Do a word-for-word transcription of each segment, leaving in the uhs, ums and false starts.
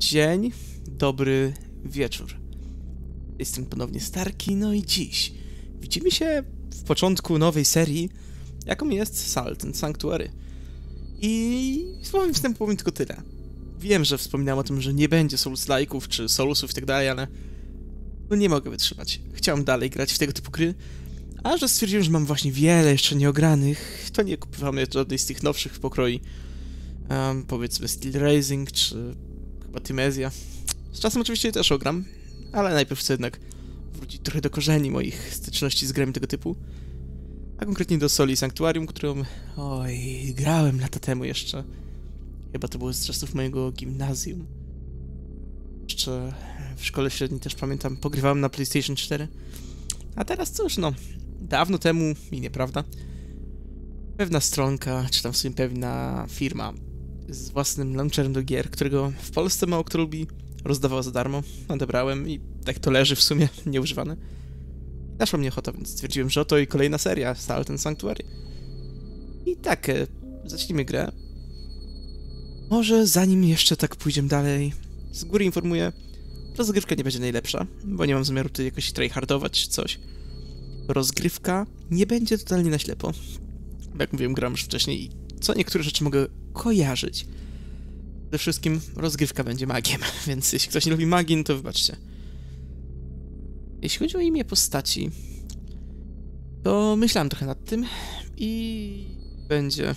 Dzień, dobry wieczór. Jestem ponownie Starki, no i dziś widzimy się w początku nowej serii, jaką jest Salt and Sanctuary. I słowem wstępu powiem tylko tyle. Wiem, że wspominałem o tym, że nie będzie Souls-like'ów czy Soulsów i tak dalej, ale no nie mogę wytrzymać. Chciałem dalej grać w tego typu gry, a że stwierdziłem, że mam właśnie wiele jeszcze nieogranych, to nie kupowamy żadnej z tych nowszych pokroi. Um, powiedzmy Steel Rising czy chyba Tymezja. Z czasem oczywiście też ogram, ale najpierw chcę jednak wrócić trochę do korzeni moich styczności z grami tego typu. A konkretnie do Soli Sanctuarium, którą oj, grałem lata temu jeszcze. Chyba to było z czasów mojego gimnazjum. Jeszcze w szkole średniej też pamiętam, pogrywałem na PlayStation cztery. A teraz cóż, no, dawno temu i nieprawda. Pewna stronka, czy tam w sumie pewna firma z własnym launcherem do gier, którego w Polsce mało kto lubi, rozdawała za darmo, odebrałem i tak to leży w sumie, nieużywane. Naszła mnie ochota, więc stwierdziłem, że oto i kolejna seria, Salt and Sanctuary. I tak, e, zacznijmy grę. Może zanim jeszcze tak pójdziemy dalej, z góry informuję, rozgrywka nie będzie najlepsza, bo nie mam zamiaru tutaj jakoś tryhardować czy coś. Rozgrywka nie będzie totalnie na ślepo. Jak mówiłem, gram już wcześniej i co niektóre rzeczy mogę kojarzyć. Przede wszystkim rozgrywka będzie magiem, więc jeśli ktoś nie lubi magii, no to wybaczcie. Jeśli chodzi o imię postaci, to myślałem trochę nad tym i będzie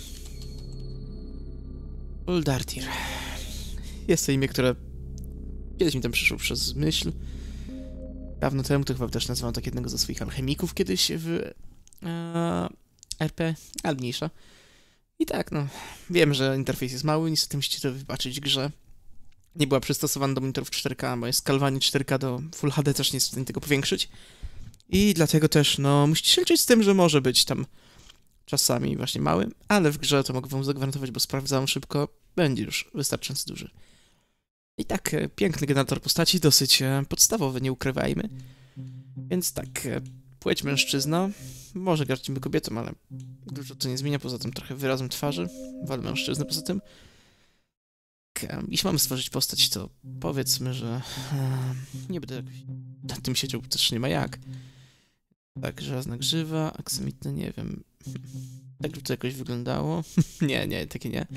Uldartir. Jest to imię, które kiedyś mi tam przyszło przez myśl. Dawno temu to chyba też nazwałem tak jednego ze swoich alchemików kiedyś w e, R P, ale mniejsza. I tak, no, wiem, że interfejs jest mały, niestety musicie to wybaczyć grze. Nie była przystosowana do monitorów cztery K, bo jest skalowanie cztery K do Full H D, też nie jest w stanie tego powiększyć. I dlatego też, no, musicie się liczyć z tym, że może być tam czasami właśnie mały, ale w grze to mogę wam zagwarantować, bo sprawdzałem szybko, będzie już wystarczająco duży. I tak, e, piękny generator postaci, dosyć e, podstawowy, nie ukrywajmy. Więc tak, e, płeć mężczyzna, może grać niby kobietą, ale dużo to nie zmienia, poza tym trochę wyrazem twarzy, wolę mężczyznę poza tym. Jeśli mamy stworzyć postać, to powiedzmy, że e, nie będę jakoś nad tym siedział, bo też nie ma jak. Tak, żelazna grzywa, aksamitne, nie wiem. Tak by to jakoś wyglądało. nie, nie, takie nie.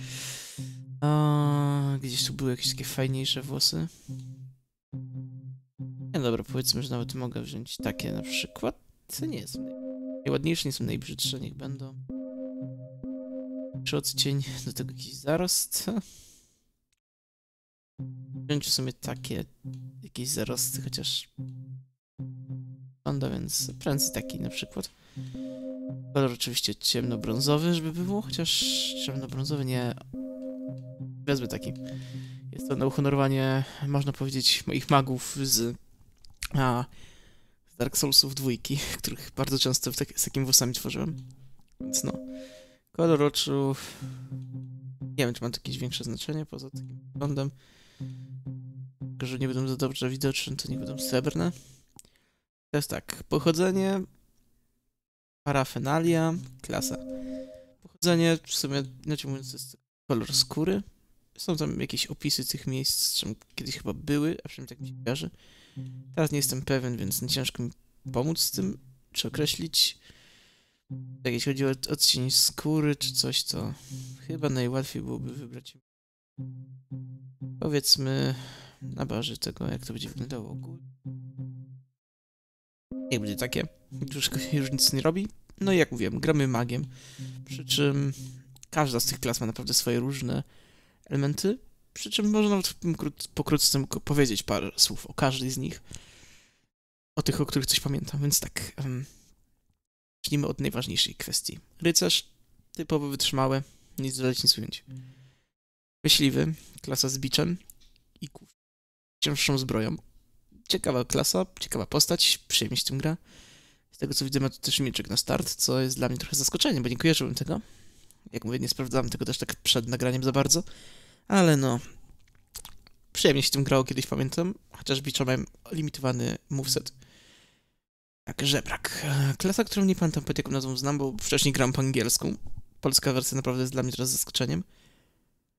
A, gdzieś tu były jakieś takie fajniejsze włosy. Nie, dobra, powiedzmy, że nawet mogę wziąć takie na przykład. To nie jest najładniejsze, nie są najbrzydsze, niech będą. Czy odcień, do tego jakiś zarost. Wziąć w sumie takie jakieś zarosty, chociaż wygląda, więc prędzej taki na przykład. Kolor oczywiście ciemnobrązowy, żeby było, chociaż ciemnobrązowy nie. Wezmę taki. Jest to na uhonorowanie, można powiedzieć, moich magów z, a, z Dark Soulsów dwójki, których bardzo często w tak, z takimi włosami tworzyłem. Więc no. Kolor oczu. Nie wiem, czy mam to jakieś większe znaczenie poza takim wyglądem. Tylko, że nie będą za dobrze widoczne, to nie będą srebrne. Teraz tak, pochodzenie, parafenalia, klasa. Pochodzenie, w sumie, inaczej mówiąc, jest kolor skóry. Są tam jakieś opisy tych miejsc, czym kiedyś chyba były, a przynajmniej tak mi się kojarzy. Teraz nie jestem pewien, więc nie ciężko mi pomóc z tym, czy określić. Jak jeśli chodzi o odcień skóry, czy coś, to chyba najłatwiej byłoby wybrać, powiedzmy, na bazie tego, jak to będzie wyglądało ogólnie. Niech będzie takie, już, już nic nie robi. No i jak mówiłem, gramy magiem, przy czym każda z tych klas ma naprawdę swoje różne elementy, przy czym można nawet pokrótce powiedzieć parę słów o każdej z nich, o tych, o których coś pamiętam, więc tak, um, zacznijmy od najważniejszej kwestii. Rycerz, typowo wytrzymały, nic dodać, nic ująć. Myśliwy, klasa z biczem i cięższą zbroją. Ciekawa klasa, ciekawa postać, przyjemnie się tym gra. Z tego co widzę, ma tu też mieczek na start, co jest dla mnie trochę zaskoczeniem, bo nie kojarzyłem tego. Jak mówię, nie sprawdzałem tego też tak przed nagraniem za bardzo, ale no, przyjemnie się tym grało kiedyś, pamiętam, chociaż bicza miałem limitowany moveset. Tak, żebrak. Klasa, którą nie pamiętam pod jaką nazwą znam, bo wcześniej grałem po angielsku. Polska wersja naprawdę jest dla mnie teraz zaskoczeniem.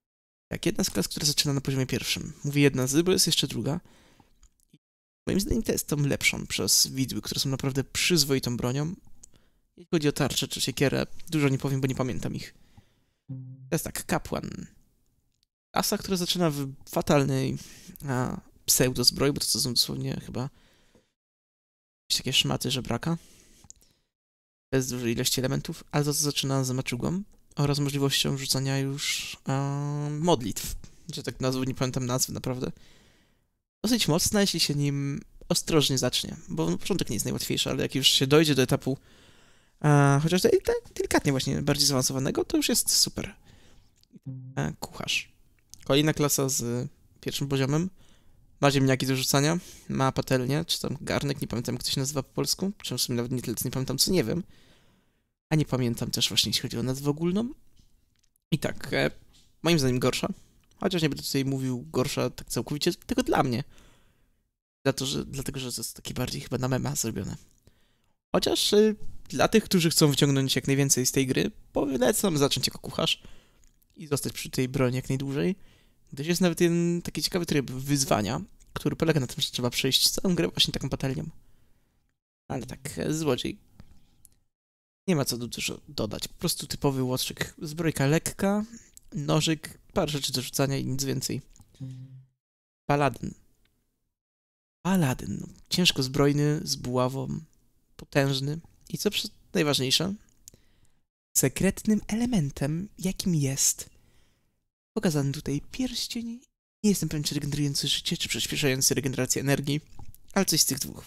Tak, jedna z klas, która zaczyna na poziomie pierwszym. Mówię jedna z, bo jest jeszcze druga. Moim zdaniem to jest tą lepszą przez widły, które są naprawdę przyzwoitą bronią. Jeśli chodzi o tarczę czy siekierę, dużo nie powiem, bo nie pamiętam ich. To jest tak, kapłan. Klasa, która zaczyna w fatalnej a, pseudo-zbroi, bo to są dosłownie chyba jakieś takie szmaty żebraka. Bez dużej ilości elementów, ale to zaczyna z maczugą oraz możliwością rzucania już a, modlitw. Że tak nazwę, nie pamiętam nazwy naprawdę. Dosyć mocna, jeśli się nim ostrożnie zacznie, bo na początek nie jest najłatwiejszy, ale jak już się dojdzie do etapu a, chociaż tak delikatnie właśnie bardziej zaawansowanego, to już jest super. A, kucharz. Kolejna klasa z pierwszym poziomem. Ma ziemniaki do rzucania, ma patelnię, czy tam garnek, nie pamiętam jak to się nazywa po polsku, czy w sumie nawet nie tyle, co nie pamiętam, co nie wiem. A nie pamiętam też właśnie, jeśli chodzi o nazwę ogólną. I tak, e, moim zdaniem gorsza. Chociaż nie będę tutaj mówił gorsza tak całkowicie, tylko dla mnie. Za to, że, dlatego, że to jest takie bardziej chyba na mema zrobione. Chociaż y, dla tych, którzy chcą wyciągnąć jak najwięcej z tej gry, polecam zacząć jako kucharz i zostać przy tej broni jak najdłużej. Gdyż jest nawet jeden taki ciekawy tryb wyzwania, który polega na tym, że trzeba przejść całą grę właśnie taką patelnią. Ale tak, e, złodziej. Nie ma co dużo dodać. Po prostu typowy łotrzyk. Zbrojka lekka, nożyk, parę rzeczy do rzucania i nic więcej. Paladyn. Paladyn. No, ciężko zbrojny, z buławą, potężny. I co przy... najważniejsze, sekretnym elementem, jakim jest pokazany tutaj pierścień. Nie jestem pewien, czy regenerujący życie, czy przyspieszający regenerację energii, ale coś z tych dwóch.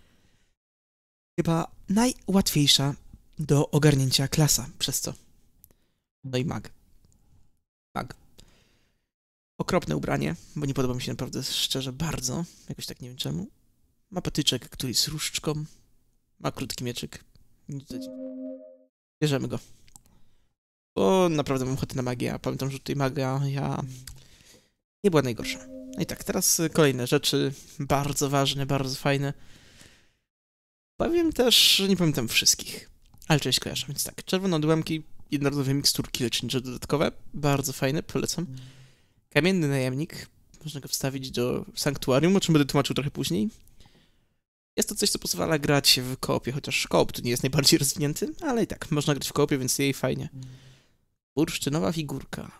Chyba najłatwiejsza do ogarnięcia klasa, przez co. No i mag. Mag. Okropne ubranie, bo nie podoba mi się naprawdę szczerze bardzo. Jakoś tak nie wiem czemu. Ma patyczek, który jest różdżką. Ma krótki mieczyk. Bierzemy go. Bo naprawdę mam ochotę na magię, a pamiętam, że tutaj magia ja... nie była najgorsza. No i tak, teraz kolejne rzeczy. Bardzo ważne, bardzo fajne. Powiem też, że nie pamiętam wszystkich. Ale część kojarzę, więc tak. Czerwone odłamki, jednorazowe miksturki lecznicze dodatkowe. Bardzo fajne, polecam. Kamienny najemnik. Można go wstawić do sanktuarium, o czym będę tłumaczył trochę później. Jest to coś, co pozwala grać w koopie, chociaż koop tu nie jest najbardziej rozwinięty, ale i tak, można grać w koopie, więc jej fajnie. Bursztynowa figurka.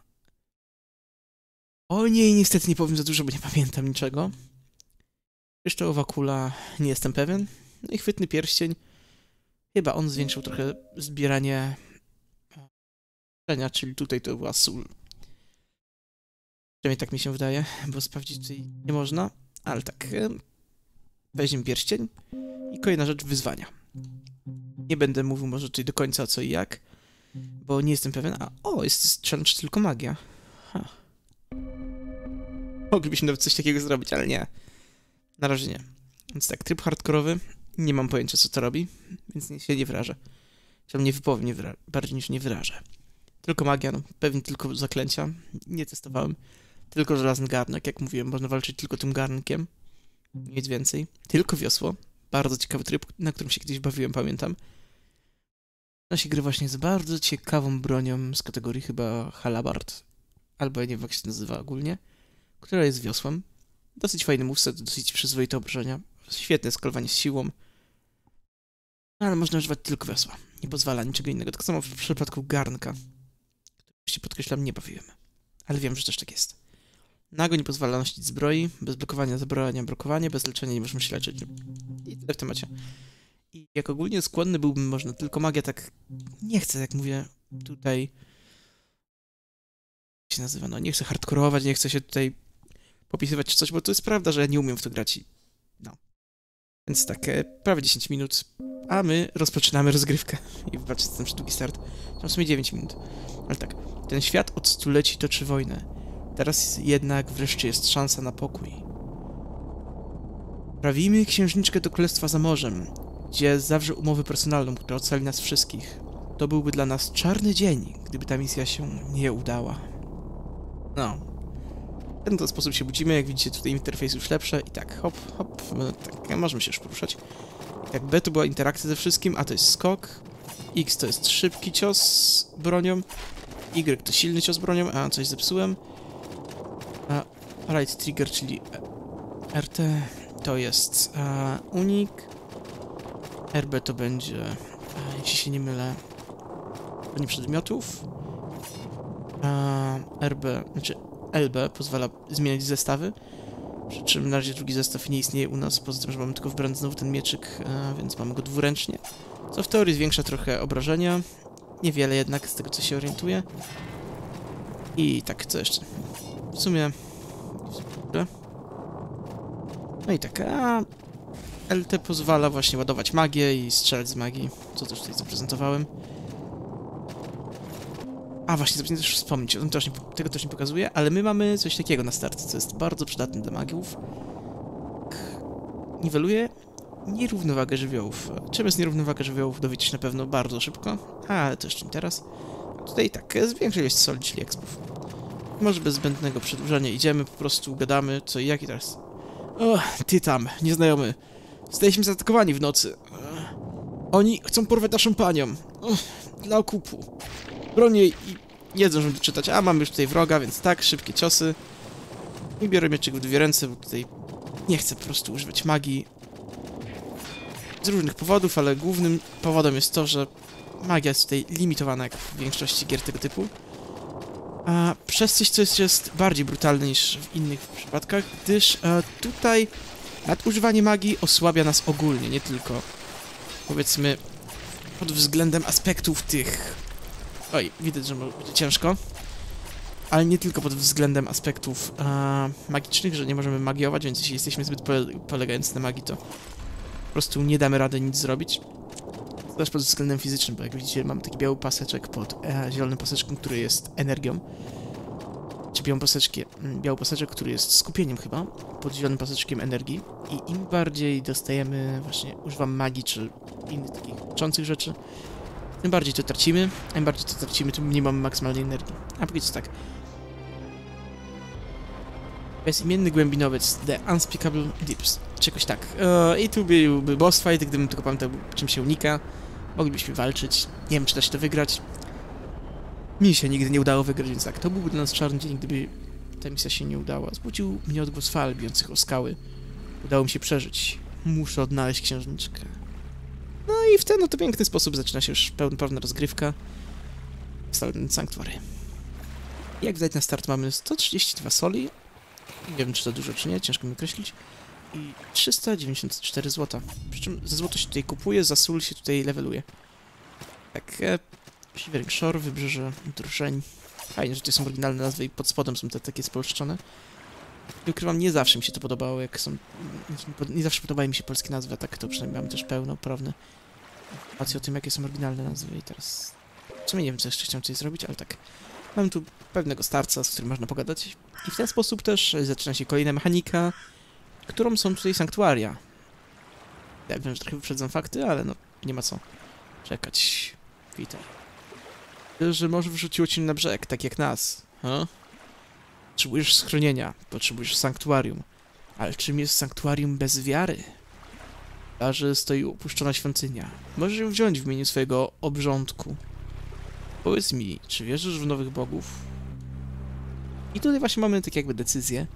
O niej niestety nie powiem za dużo, bo nie pamiętam niczego. Kryształowa kula, nie jestem pewien. No i chwytny pierścień. Chyba on zwiększył trochę zbieranie... czyli tutaj to była sól. Przynajmniej tak mi się wydaje, bo sprawdzić tutaj nie można, ale tak. Weźmiemy pierścień i kolejna rzecz, wyzwania. Nie będę mówił może tutaj do końca co i jak, bo nie jestem pewien. A o, jest challenge tylko magia. Ha. Moglibyśmy nawet coś takiego zrobić, ale nie. Na razie nie. Więc tak, tryb hardkorowy. Nie mam pojęcia co to robi, więc nie, się nie wyrażę. Chciałbym nie wypowiem, nie wyra- bardziej niż nie wyrażę. Tylko magia, no pewnie tylko zaklęcia. Nie testowałem. Tylko żelazny garnek, jak mówiłem, można walczyć tylko tym garnkiem. Nic więcej. Tylko wiosło. Bardzo ciekawy tryb, na którym się kiedyś bawiłem, pamiętam. No się gry właśnie z bardzo ciekawą bronią z kategorii chyba halabard. Albo ja nie wiem jak się nazywa ogólnie. Która jest wiosłem. Dosyć fajny moveset, dosyć przyzwoite obrażenia. Świetne skalowanie z siłą. No, ale można używać tylko wiosła. Nie pozwala niczego innego. Tak samo w przypadku garnka. Który podkreślam, nie bawiłem. Ale wiem, że też tak jest. Nago nie pozwala nosić zbroi, bez blokowania zabrania blokowanie, bez leczenia nie możemy się leczyć. I tyle w temacie. I jak ogólnie skłonny byłbym, można tylko magia tak... Nie chcę, jak mówię tutaj... Jak się nazywa? No nie chcę hardkorować, nie chcę się tutaj popisywać czy coś, bo to jest prawda, że ja nie umiem w to grać i... No. Więc tak, e, prawie dziesięć minut, a my rozpoczynamy rozgrywkę. I wybaczcie, ten długi start. Tam w sumie dziewięć minut. Ale tak, ten świat od stuleci toczy wojnę. Teraz jednak wreszcie jest szansa na pokój. Prawimy księżniczkę do Królestwa za Morzem, gdzie zawrze umowę personalną, która ocali nas wszystkich. To byłby dla nas czarny dzień, gdyby ta misja się nie udała. No. W ten to sposób się budzimy, jak widzicie tutaj interfejs już lepszy i tak hop, hop, tak, możemy się już poruszać. I tak B to była interakcja ze wszystkim, A to jest skok, X to jest szybki cios bronią, Y to silny cios bronią, a coś zepsułem. Right Trigger, czyli R T to jest e, unik, R B to będzie, e, jeśli się nie mylę, broni przedmiotów, e, R B, znaczy L B pozwala zmieniać zestawy, przy czym na razie drugi zestaw nie istnieje u nas, poza tym, że mamy tylko wybrany znowu ten mieczyk, e, więc mamy go dwuręcznie, co w teorii zwiększa trochę obrażenia, niewiele jednak z tego, co się orientuję. I tak, co jeszcze? W sumie... No i tak, a L T pozwala właśnie ładować magię i strzelać z magii, co też tutaj zaprezentowałem. A właśnie, zapomniałem też wspomnieć, o tym też nie, tego też nie pokazuję, ale my mamy coś takiego na starcie, co jest bardzo przydatne dla magiów. Niweluje nierównowagę żywiołów. Czym jest nierównowaga żywiołów, dowiecie się na pewno bardzo szybko, ale to jeszcze nie teraz. Tutaj tak, zwiększa ilość soli, czyli expów. Może bez zbędnego przedłużania idziemy, po prostu gadamy, co i jak i teraz. O, ty tam, nieznajomy. Zostaliśmy zaatakowani w nocy. Oni chcą porwać naszą panią. O, dla okupu. Bronię i nie zdążę doczytać. A, mamy już tutaj wroga, więc tak, szybkie ciosy. I biorę mieczyk w dwie ręce, bo tutaj nie chcę po prostu używać magii. Z różnych powodów, ale głównym powodem jest to, że magia jest tutaj limitowana, jak w większości gier tego typu. A przez coś, co jest, jest bardziej brutalne niż w innych przypadkach, gdyż e, tutaj nadużywanie magii osłabia nas ogólnie, nie tylko, powiedzmy, pod względem aspektów tych... Oj, widać, że będzie ciężko. Ale nie tylko pod względem aspektów e, magicznych, że nie możemy magiować, więc jeśli jesteśmy zbyt pole polegający na magii, to po prostu nie damy rady nic zrobić. Też pod względem fizycznym, bo jak widzicie, mam taki biały paseczek pod e, zielonym paseczkiem, który jest energią. Czy białą paseczkę, biały paseczek, który jest skupieniem chyba, pod zielonym paseczkiem energii. I im bardziej dostajemy, właśnie używam magii, czy innych takich czących rzeczy, tym bardziej to tracimy, a im bardziej to tracimy, tym mniej mamy maksymalnej energii. A powiedzmy tak. Bezimienny głębinowiec, The Unspeakable Deeps, czy jakoś tak. E, I tu byłby boss fight, gdybym tylko pamiętał, czym się unika. Moglibyśmy walczyć, nie wiem, czy da się to wygrać. Mi się nigdy nie udało wygrać, więc tak, to byłby dla nas czarny dzień, gdyby ta misja się nie udała. Zbudził mnie odgłos fal bijących o skały. Udało mi się przeżyć. Muszę odnaleźć księżniczkę. No i w ten oto piękny sposób zaczyna się już pełnoprawna rozgrywka Silent Sanctuary. Jak widać na start mamy sto trzydzieści dwa soli. Nie wiem, czy to dużo, czy nie, ciężko mi określić. I trzysta dziewięćdziesiąt cztery złota. Przy czym za złoto się tutaj kupuje, za sól się tutaj leveluje. Tak, e, Shivering Shore, Wybrzeże Drużeń. Fajnie, że tutaj są oryginalne nazwy i pod spodem są te takie spolszczone. I ukrywam, nie zawsze mi się to podobało, jak są... Nie, nie zawsze podobały mi się polskie nazwy, a tak to przynajmniej mamy też pełnoprawne informacje o tym, jakie są oryginalne nazwy i teraz... W sumie nie wiem, co jeszcze chciałem tutaj zrobić, ale tak. Mamy tu pewnego starca, z którym można pogadać. I w ten sposób też zaczyna się kolejna mechanika, którą są tutaj sanktuaria. Ja wiem, że trochę wyprzedzam fakty, ale no, nie ma co czekać. Witaj. Że może wrzuciło cię na brzeg, tak jak nas. Huh? Potrzebujesz schronienia, potrzebujesz sanktuarium. Ale czym jest sanktuarium bez wiary? W plaży stoi opuszczona świątynia. Możesz ją wziąć w imieniu swojego obrządku. Powiedz mi, czy wierzysz w nowych bogów? I tutaj właśnie mamy tak jakby decyzję.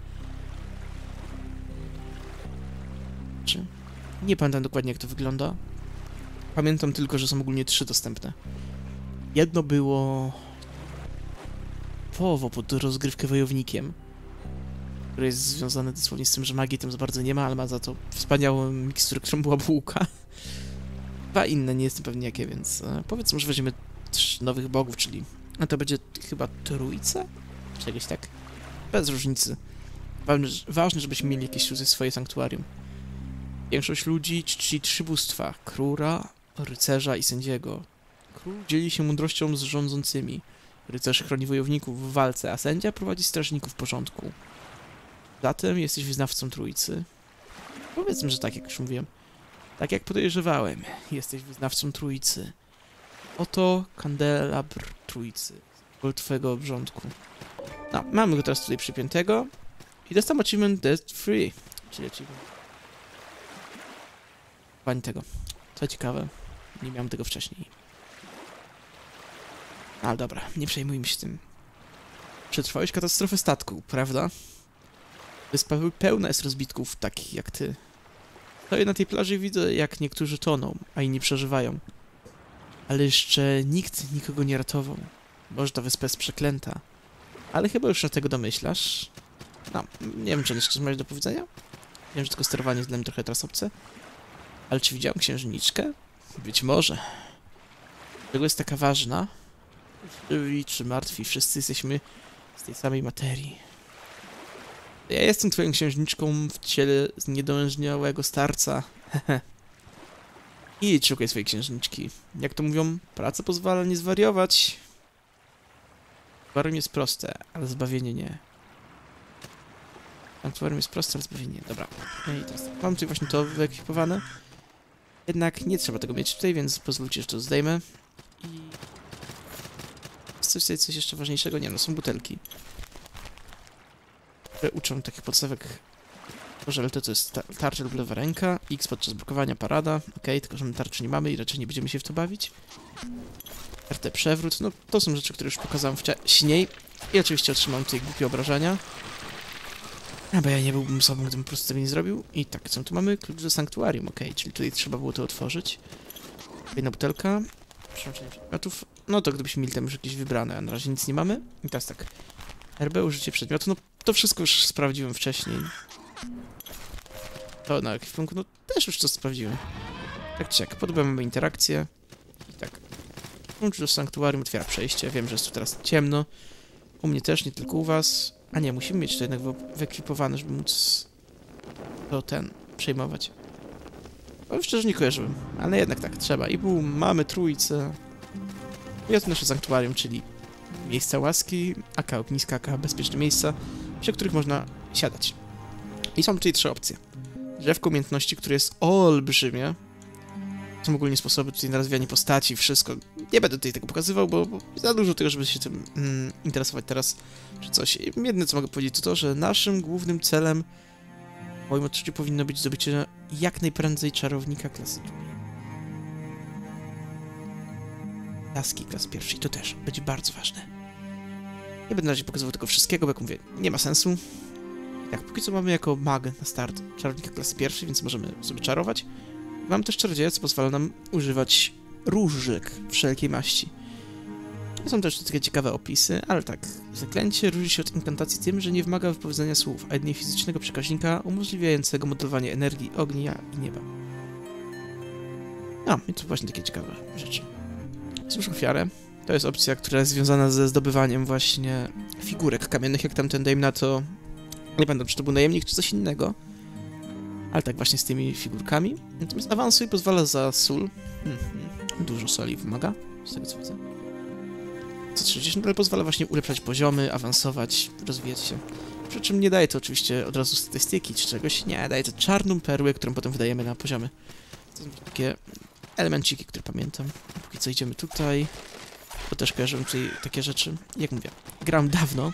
Czy? Nie pamiętam dokładnie, jak to wygląda. Pamiętam tylko, że są ogólnie trzy dostępne. Jedno było... połowo pod rozgrywkę wojownikiem, które jest związane dosłownie z tym, że magii tam za bardzo nie ma, ale ma za to wspaniałą miksturę, którą była bułka. Dwa inne, nie jestem pewnie jakie, więc e, powiedzmy, że weźmiemy trzy nowych bogów, czyli a to będzie chyba trójca? Czegoś tak. Bez różnicy. Ważne, ważne żebyśmy mieli jakieś tutaj swoje sanktuarium. Większość ludzi czci trzy bóstwa. Króla, rycerza i sędziego. Król dzieli się mądrością z rządzącymi. Rycerz chroni wojowników w walce, a sędzia prowadzi strażników w porządku. Zatem jesteś wyznawcą trójcy. Powiedzmy, że tak jak już mówiłem. Tak jak podejrzewałem, jesteś wyznawcą trójcy. Oto kandelabr trójcy. Symbol twojego obrządku. No, mamy go teraz tutaj przypiętego. I dostałem achievement Death Free. Czyli achievement. Pani tego. Co ciekawe, nie miałem tego wcześniej. Ale dobra, nie przejmujmy się tym. Przetrwałeś katastrofę statku, prawda? Wyspa pełna jest rozbitków takich jak ty. Stoję na tej plaży i widzę, jak niektórzy toną, a inni przeżywają. Ale jeszcze nikt nikogo nie ratował. Może ta wyspa jest przeklęta. Ale chyba już się tego domyślasz. No, nie wiem, czy jeszcze coś masz do powiedzenia? Wiem, że tylko sterowanie jest dla mnie trochę teraz obce. Ale czy widziałem księżniczkę? Być może. Dlaczego jest taka ważna? Żywi czy martwi, wszyscy jesteśmy z tej samej materii. Ja jestem twoją księżniczką w ciele zniedołężniałego starca. Idź, szukaj swojej księżniczki. Jak to mówią, praca pozwala nie zwariować. Sanktuarium jest proste, ale zbawienie nie. Sanktuarium jest proste, ale zbawienie nie. Dobra. I teraz mam tutaj właśnie to wyekwipowane. Jednak nie trzeba tego mieć tutaj, więc pozwólcie, że to zdejmę. I... Jest coś, coś jeszcze ważniejszego? Nie, no są butelki. Które uczą takich podstawek. Że L T to jest ta tarcza lub lewa ręka. X podczas blokowania, parada. Okej, okay, tylko że my tarczy nie mamy i raczej nie będziemy się w to bawić. R T przewrót. No to są rzeczy, które już pokazałem wcześniej. I oczywiście otrzymałem tutaj głupie obrażenia. A bo ja nie byłbym sobą, gdybym po prostu tego nie zrobił. I tak, co tu mamy? Klucz do sanktuarium, okej, okay, czyli tutaj trzeba było to otworzyć. Jedna butelka. Przełączenie przedmiotów. No to gdybyśmy mieli tam już jakieś wybrane, a na razie nic nie mamy. I teraz tak. R B, użycie przedmiotu, no to wszystko już sprawdziłem wcześniej. To na ekwipunku, no też już to sprawdziłem. Tak czy jak, podobamy interakcję. I tak. Klucz do sanktuarium otwiera przejście, wiem, że jest tu teraz ciemno. U mnie też, nie tylko u was. A nie, musimy mieć to jednak wyekwipowane, żeby móc to ten przejmować. Powiem szczerze, nie kojarzyłem, ale jednak tak, trzeba. I bum, mamy trójcę. Jest nasze sanktuarium, czyli miejsca łaski, A K, ogniska, A K, bezpieczne miejsca, przy których można siadać. I są tutaj trzy opcje. Drzewko umiejętności, które jest olbrzymie. Są ogólnie sposoby tutaj na rozwijanie postaci, wszystko. Nie będę tutaj tego pokazywał, bo, bo za dużo tego, żeby się tym mm, interesować teraz, czy coś. Jedyne, co mogę powiedzieć, to to, że naszym głównym celem w moim odczuciu powinno być zdobycie jak najprędzej czarownika klasy drugiej. Laski klas pierwszej, to też będzie bardzo ważne. Nie będę na razie pokazywał tego wszystkiego, bo jak mówię, nie ma sensu. Tak, póki co mamy jako mag na start czarownika klasy pierwszej, więc możemy sobie czarować. Mam też czarodzieja, co pozwala nam używać różek wszelkiej maści. Są też takie ciekawe opisy, ale tak. Zaklęcie różni się od inkantacji tym, że nie wymaga wypowiedzenia słów, a jedynie fizycznego przekaźnika umożliwiającego modelowanie energii, ognia i nieba. No, i to właśnie takie ciekawe rzeczy. Złóż ofiarę. To jest opcja, która jest związana ze zdobywaniem właśnie figurek kamiennych, jak tamten, dajmy na to... Nie pamiętam, czy to był najemnik, czy coś innego. Ale tak właśnie z tymi figurkami. Natomiast awansuj pozwala za sól. Mhm. Dużo soli wymaga, z tego co widzę. Co trzydzieści, ale pozwala właśnie ulepszać poziomy, awansować, rozwijać się. Przy czym nie daje to oczywiście od razu statystyki czy czegoś. Nie, daje to czarną perłę, którą potem wydajemy na poziomy. To są takie elemenciki, które pamiętam. Póki co idziemy tutaj. Bo też kojarzyłem tutaj takie rzeczy. Jak mówię, gram dawno.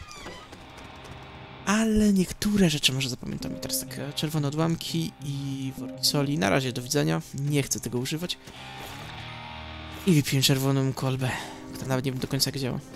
Ale niektóre rzeczy może zapamiętam. I teraz takie czerwone odłamki i worki soli. Na razie do widzenia. Nie chcę tego używać. I wypiję czerwoną kolbę, która nawet nie wiem do końca jak działa.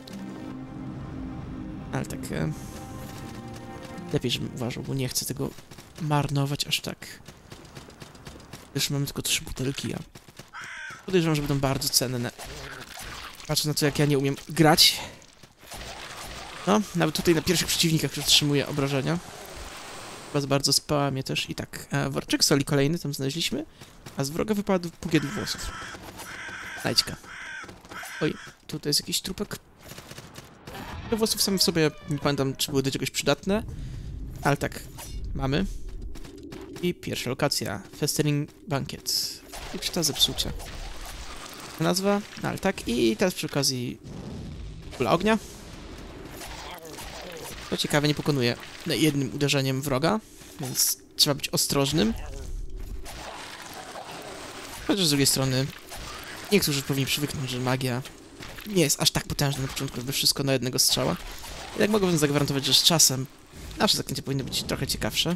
Ale tak... E... Lepiej, żebym uważał, bo nie chcę tego marnować aż tak. Już mamy tylko trzy butelki, a... Podejrzewam, że będą bardzo cenne. Patrząc na to, jak ja nie umiem grać. No, nawet tutaj na pierwszych przeciwnikach już otrzymuję obrażenia. Was bardzo spała mnie też. I tak, e, worczek soli kolejny tam znaleźliśmy, a z wroga wypadł pugiel włosów. Znajdźka. Oj, tutaj jest jakiś trupek. Te włosów same w sobie, nie pamiętam, czy były do czegoś przydatne, ale tak, mamy. I pierwsza lokacja, Festering Bankiet. I przy zepsucia. Nazwa, no, ale tak, i teraz przy okazji kula ognia. To ciekawe, nie pokonuje jednym uderzeniem wroga, więc trzeba być ostrożnym. Chociaż z drugiej strony niektórzy powinni przywyknąć, że magia nie jest aż tak potężna na początku, żeby wszystko na jednego strzała. Jednak mogę wam zagwarantować, że z czasem nasze zaklęcie powinno być trochę ciekawsze.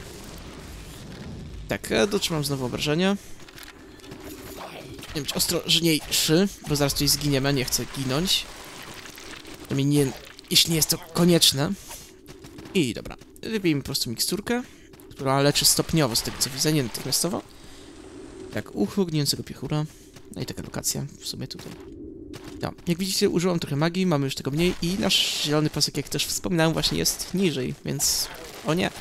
Tak, dotrzymam znowu obrażenia. Nie być ostrożniejszy, bo zaraz tutaj zginiemy, a nie chcę ginąć. To mi nie... Jeśli nie jest to konieczne. I dobra. Wybijmy po prostu miksturkę, która leczy stopniowo, z tego co widzę, nie natychmiastowo. Tak, ucho gnijącego piechura. No i taka lokacja w sumie tutaj. No, jak widzicie, użyłam trochę magii, mamy już tego mniej i nasz zielony pasek, jak też wspominałem, właśnie jest niżej, więc... O nie!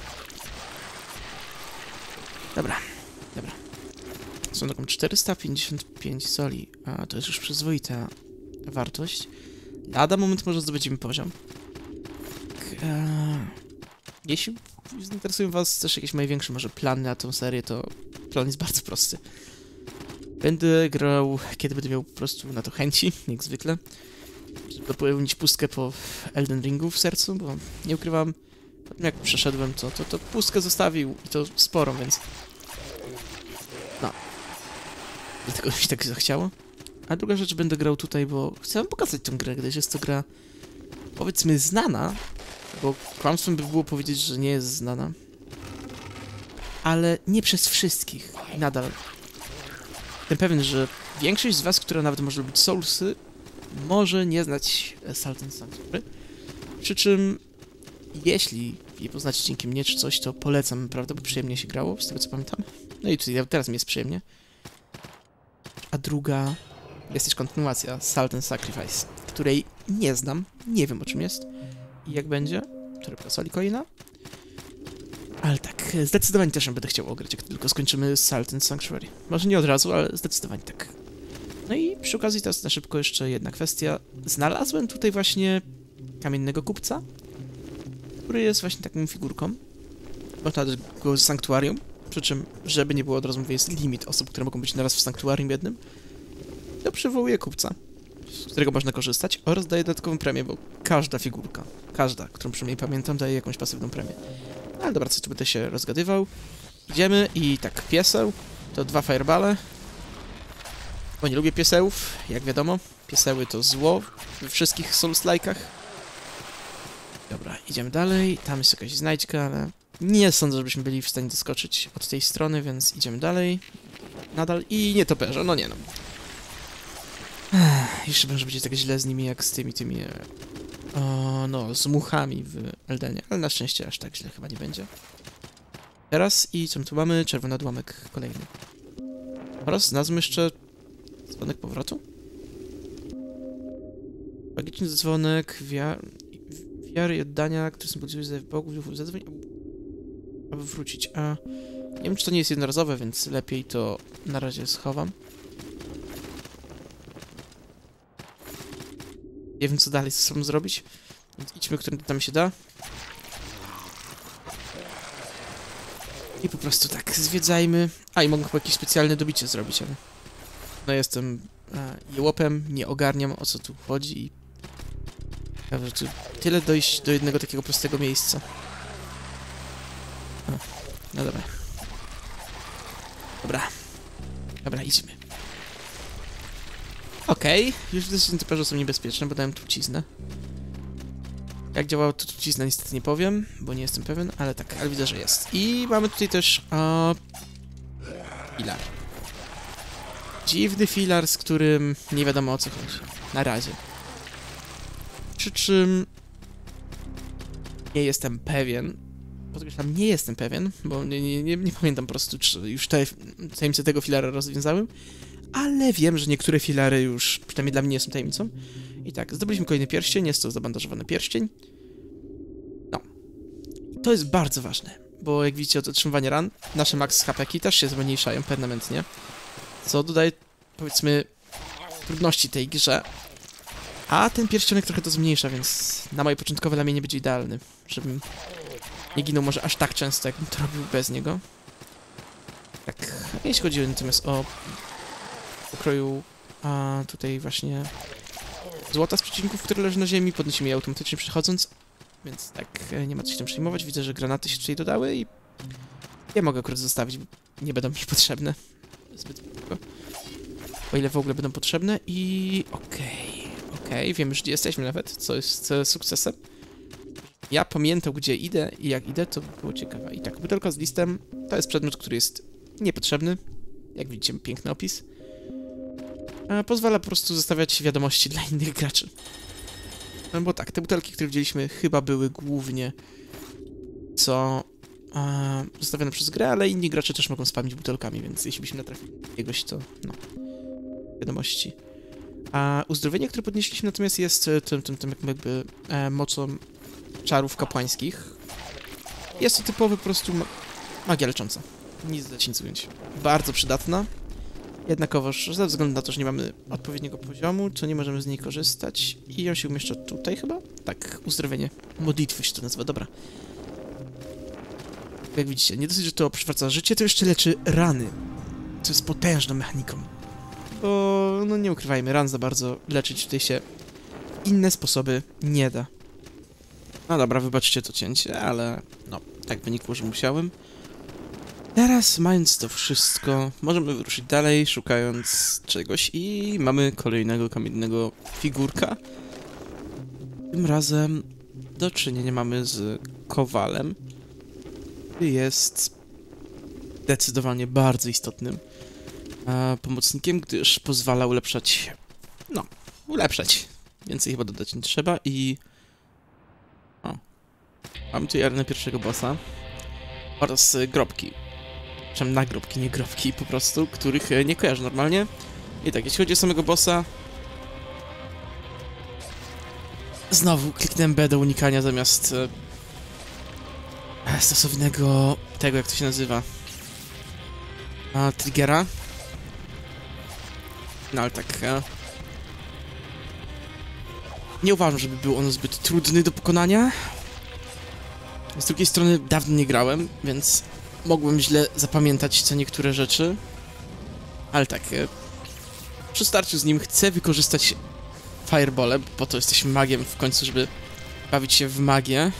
Dobra, dobra. Są taką czterysta pięćdziesiąt pięć soli, a to jest już przyzwoita wartość. Lada moment może zdobędziemy poziom. Tak, e... Jeśli zainteresują was też jakieś moje większe może plany na tą serię, to plan jest bardzo prosty. Będę grał, kiedy będę miał po prostu na to chęci, jak zwykle, żeby dopełnić pustkę po Elden Ringu w sercu, bo nie ukrywam, po tym jak przeszedłem, to, to, to pustkę zostawił i to sporo, więc... No. Dlatego mi się tak zachciało. A druga rzecz, będę grał tutaj, bo chcę wam pokazać tę grę, gdyż jest to gra, powiedzmy, znana, bo kłamstwem by było powiedzieć, że nie jest znana, ale nie przez wszystkich. I nadal jestem pewien, że większość z was, która nawet może lubić Soulsy, może nie znać Salt and Sanctuary. Przy czym, jeśli je poznacie dzięki mnie czy coś, to polecam, naprawdę, bo przyjemnie się grało, z tego co pamiętam. No i tutaj teraz mi jest przyjemnie. A druga jest też kontynuacja, Salt and Sacrifice, której nie znam, nie wiem o czym jest i jak będzie, która soli coina. Ale tak, zdecydowanie też będę chciał ograć, jak tylko skończymy Salt and Sanctuary. Może nie od razu, ale zdecydowanie tak. No i przy okazji teraz na szybko jeszcze jedna kwestia. Znalazłem tutaj właśnie kamiennego kupca, który jest właśnie taką figurką. Można dać go z sanktuarium, przy czym, żeby nie było od razu mówię, jest limit osób, które mogą być naraz w sanktuarium jednym. To przywołuje kupca, z którego można korzystać oraz daje dodatkową premię, bo każda figurka, każda, którą przynajmniej pamiętam, daje jakąś pasywną premię. Ale dobra, co tu będę się rozgadywał. Idziemy i tak, pieseł, to dwa fireballe. Bo nie lubię piesełów, jak wiadomo. Pieseły to zło we wszystkich Souls-like'ach. Dobra, idziemy dalej. Tam jest jakaś znajdźka, ale nie sądzę, żebyśmy byli w stanie doskoczyć od tej strony, więc idziemy dalej. Nadal i nie toperze, no nie no. Ech, jeszcze może będzie tak źle z nimi, jak z tymi, tymi... O, no, z muchami w Eldenie, ale na szczęście aż tak źle chyba nie będzie. Teraz i co my tu mamy? Czerwony odłamek kolejny. Oraz znalazłem jeszcze dzwonek powrotu. Magiczny dzwonek wiar... wiary i oddania, który symbolizuje w Bogu, duchów, zadzwoń, aby wrócić. A nie wiem, czy to nie jest jednorazowe, więc lepiej to na razie schowam. Nie wiem, co dalej ze sobą zrobić. Więc idźmy, którym tam się da. I po prostu tak zwiedzajmy. A, i mogę chyba jakieś specjalne dobicie zrobić, ale... No jestem a, jełopem, nie ogarniam, o co tu chodzi i... Dobrze, tu tyle dojść do jednego takiego prostego miejsca. O, no dobra. Dobra. Dobra, idźmy. Okej, okay. Już widzę, że typerze są niebezpieczne, bo dałem truciznę. Jak działała to trucizna, niestety nie powiem, bo nie jestem pewien, ale tak, ale widzę, że jest. I mamy tutaj też o, filar. Dziwny filar, z którym nie wiadomo o co chodzi. Na razie. Przy czym nie jestem pewien, podkreślam, nie jestem pewien, bo nie, nie, nie, nie pamiętam po prostu, czy już te tajemnice tego filara rozwiązałem, ale wiem, że niektóre filary już, przynajmniej dla mnie, nie są tajemnicą. I tak, zdobyliśmy kolejny pierścień, jest to zabandażowany pierścień. No. To jest bardzo ważne, bo jak widzicie od otrzymywania ran, nasze max H P-ki też się zmniejszają permanentnie, co dodaje, powiedzmy, trudności tej grze. A ten pierścionek trochę to zmniejsza, więc na moje początkowe lamienie nie będzie idealny, żebym nie ginął może aż tak często, jakbym to robił bez niego. Tak, jeśli chodzi natomiast o pokroju, a tutaj właśnie złota z przecinków, które leży na ziemi, podnosimy je automatycznie przechodząc, więc tak, nie ma co się tym przejmować. Widzę, że granaty się tutaj dodały i ja mogę akurat zostawić, bo nie będą mi potrzebne zbyt długo, o ile w ogóle będą potrzebne. I okej, okay, okej, okay, wiem już gdzie jesteśmy nawet, co jest sukcesem. Ja pamiętam gdzie idę i jak idę, to było ciekawe. I tak, butelka z listem to jest przedmiot, który jest niepotrzebny, jak widzicie, piękny opis. A pozwala po prostu zostawiać wiadomości dla innych graczy. No bo tak, te butelki, które widzieliśmy, chyba były głównie z co e, zostawione przez grę, ale inni gracze też mogą spamić butelkami, więc jeśli byśmy natrafili na jakiegoś, to no, wiadomości. A uzdrowienie, które podnieśliśmy natomiast jest tym, tym, tym jakby e, mocą czarów kapłańskich. Jest to typowy po prostu ma magia lecząca. Nic dać, nic ująć. Bardzo przydatna. Jednakowoż ze względu na to, że nie mamy odpowiedniego poziomu, to nie możemy z niej korzystać. I on się umieszcza tutaj chyba? Tak, uzdrowienie. Modlitwy się to nazywa, dobra. Jak widzicie, nie dosyć, że to przywraca życie, to jeszcze leczy rany. Co jest potężną mechaniką. Bo, no nie ukrywajmy, ran za bardzo leczyć tutaj się inne sposoby nie da. No dobra, wybaczcie to cięcie, ale no, tak wynikło, że musiałem. Teraz, mając to wszystko, możemy wyruszyć dalej, szukając czegoś i mamy kolejnego kamiennego figurka. Tym razem do czynienia mamy z kowalem, który jest zdecydowanie bardzo istotnym e, pomocnikiem, gdyż pozwala ulepszać, no, ulepszać. Więcej chyba dodać nie trzeba i... O, mamy tu arenę pierwszego bossa oraz grobki. Czym nagrobki, nie grobki po prostu, których nie kojarzę normalnie. I tak, jeśli chodzi o samego bossa... Znowu kliknąłem B do unikania zamiast... E, stosownego... tego, jak to się nazywa... A, triggera. No ale tak... E, nie uważam, żeby był on zbyt trudny do pokonania. Z drugiej strony dawno nie grałem, więc... mogłem źle zapamiętać co niektóre rzeczy, ale tak, e, przy starciu z nim chcę wykorzystać firebole, bo po to jesteśmy magiem w końcu, żeby bawić się w magię.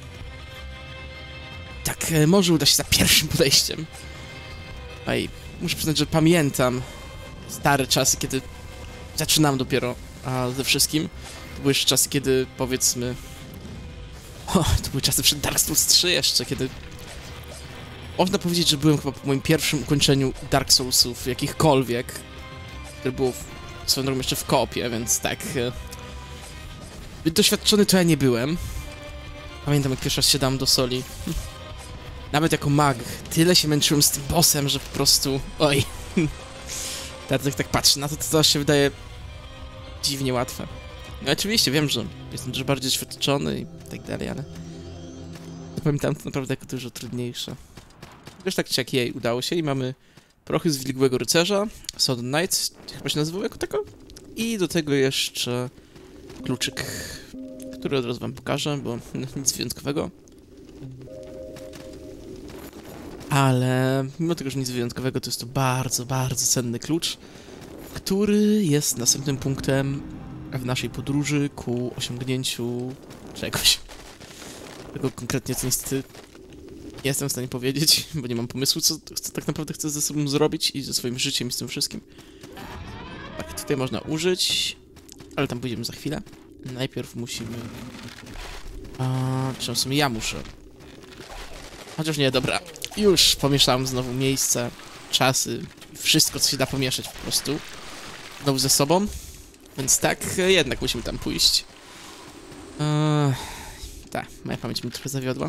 Tak, e, może uda się za pierwszym podejściem. Ej, muszę przyznać, że pamiętam stare czasy, kiedy zaczynam dopiero a, ze wszystkim. To były jeszcze czasy, kiedy powiedzmy... O, to były czasy przed Dark Souls trzy jeszcze, kiedy... Można powiedzieć, że byłem chyba po moim pierwszym ukończeniu Dark Soulsów jakichkolwiek, które było w, swoją drogą jeszcze w koopie, więc tak... E, doświadczony to ja nie byłem. Pamiętam, jak pierwszy raz się dałem do soli. Nawet jako mag, tyle się męczyłem z tym bossem, że po prostu... Oj... Teraz jak tak patrzę na to, to to się wydaje dziwnie łatwe. No oczywiście wiem, że jestem dużo bardziej doświadczony i tak dalej, ale... Pamiętam to naprawdę jako dużo trudniejsze. Wiesz, tak czy jak jej udało się i mamy prochy z Wilgłego Rycerza, Sword Knight, chyba się nazywał jako tako, i do tego jeszcze kluczyk, który od razu wam pokażę, bo nic wyjątkowego. Ale mimo tego, że nic wyjątkowego, to jest to bardzo, bardzo cenny klucz, który jest następnym punktem w naszej podróży ku osiągnięciu czegoś. Tego konkretnie co niestety nie jestem w stanie powiedzieć, bo nie mam pomysłu, co, co tak naprawdę chcę ze sobą zrobić i ze swoim życiem i z tym wszystkim. Tak, tutaj można użyć, ale tam pójdziemy za chwilę. Najpierw musimy... A, czy w sumie ja muszę? Chociaż nie, dobra. Już pomieszałem znowu miejsce, czasy, wszystko, co się da pomieszać po prostu. Znowu ze sobą. Więc tak, jednak musimy tam pójść. Eee, tak, moja pamięć mi trochę zawiodła.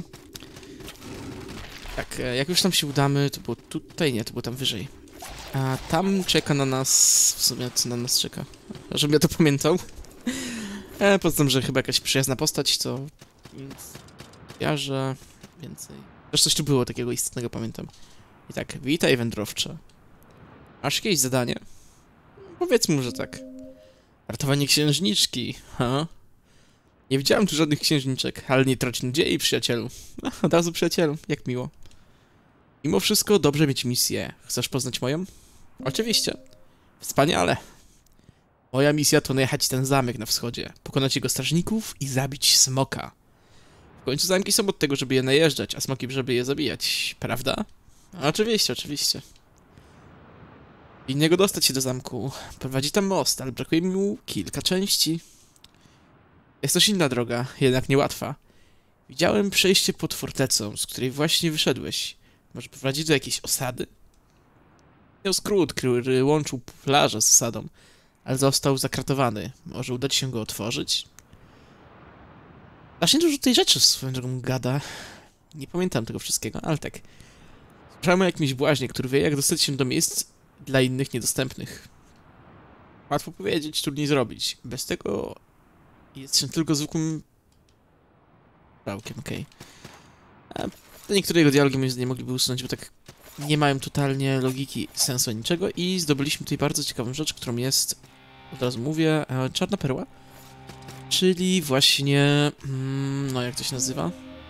Tak, jak już tam się udamy, to było tutaj, nie, to było tam wyżej. A tam czeka na nas, w sumie co na nas czeka, żebym ja to pamiętał. E, poza tym, że chyba jakaś przyjazna postać, to nic ja, że więcej. Też coś tu było takiego istotnego, pamiętam. I tak, witaj wędrowcze. Masz jakieś zadanie? Powiedzmy, że tak. Ratowanie księżniczki, ha? Nie widziałem tu żadnych księżniczek, ale nie trać nadziei, przyjacielu. Od razu przyjacielu, jak miło. Mimo wszystko dobrze mieć misję. Chcesz poznać moją? Oczywiście. Wspaniale. Moja misja to najechać ten zamek na wschodzie, pokonać jego strażników i zabić smoka. W końcu zamki są od tego, żeby je najeżdżać, a smoki, żeby je zabijać, prawda? Oczywiście, oczywiście. Innego dostać się do zamku. Prowadzi tam most, ale brakuje mu kilka części. Jest też inna droga, jednak niełatwa. Widziałem przejście pod fortecą, z której właśnie wyszedłeś. Może prowadzić do jakiejś osady? Miał skrót, który łączył plażę z osadą, ale został zakratowany. Może uda ci się go otworzyć? Właśnie dużo tej rzeczy swoją drogą gada. Nie pamiętam tego wszystkiego, ale tak. Słyszałem o jakimś błaźnie, który wie, jak dostać się do miejsc dla innych niedostępnych. Łatwo powiedzieć, trudniej zrobić. Bez tego jest się tylko zwykłym brałkiem, okej. Okay. A niektóre jego dialogi moim zdaniem mogliby usunąć, bo tak nie mają totalnie logiki, sensu niczego i zdobyliśmy tutaj bardzo ciekawą rzecz, którą jest, od razu mówię, e, czarna perła. Czyli właśnie, mm, no jak to się nazywa?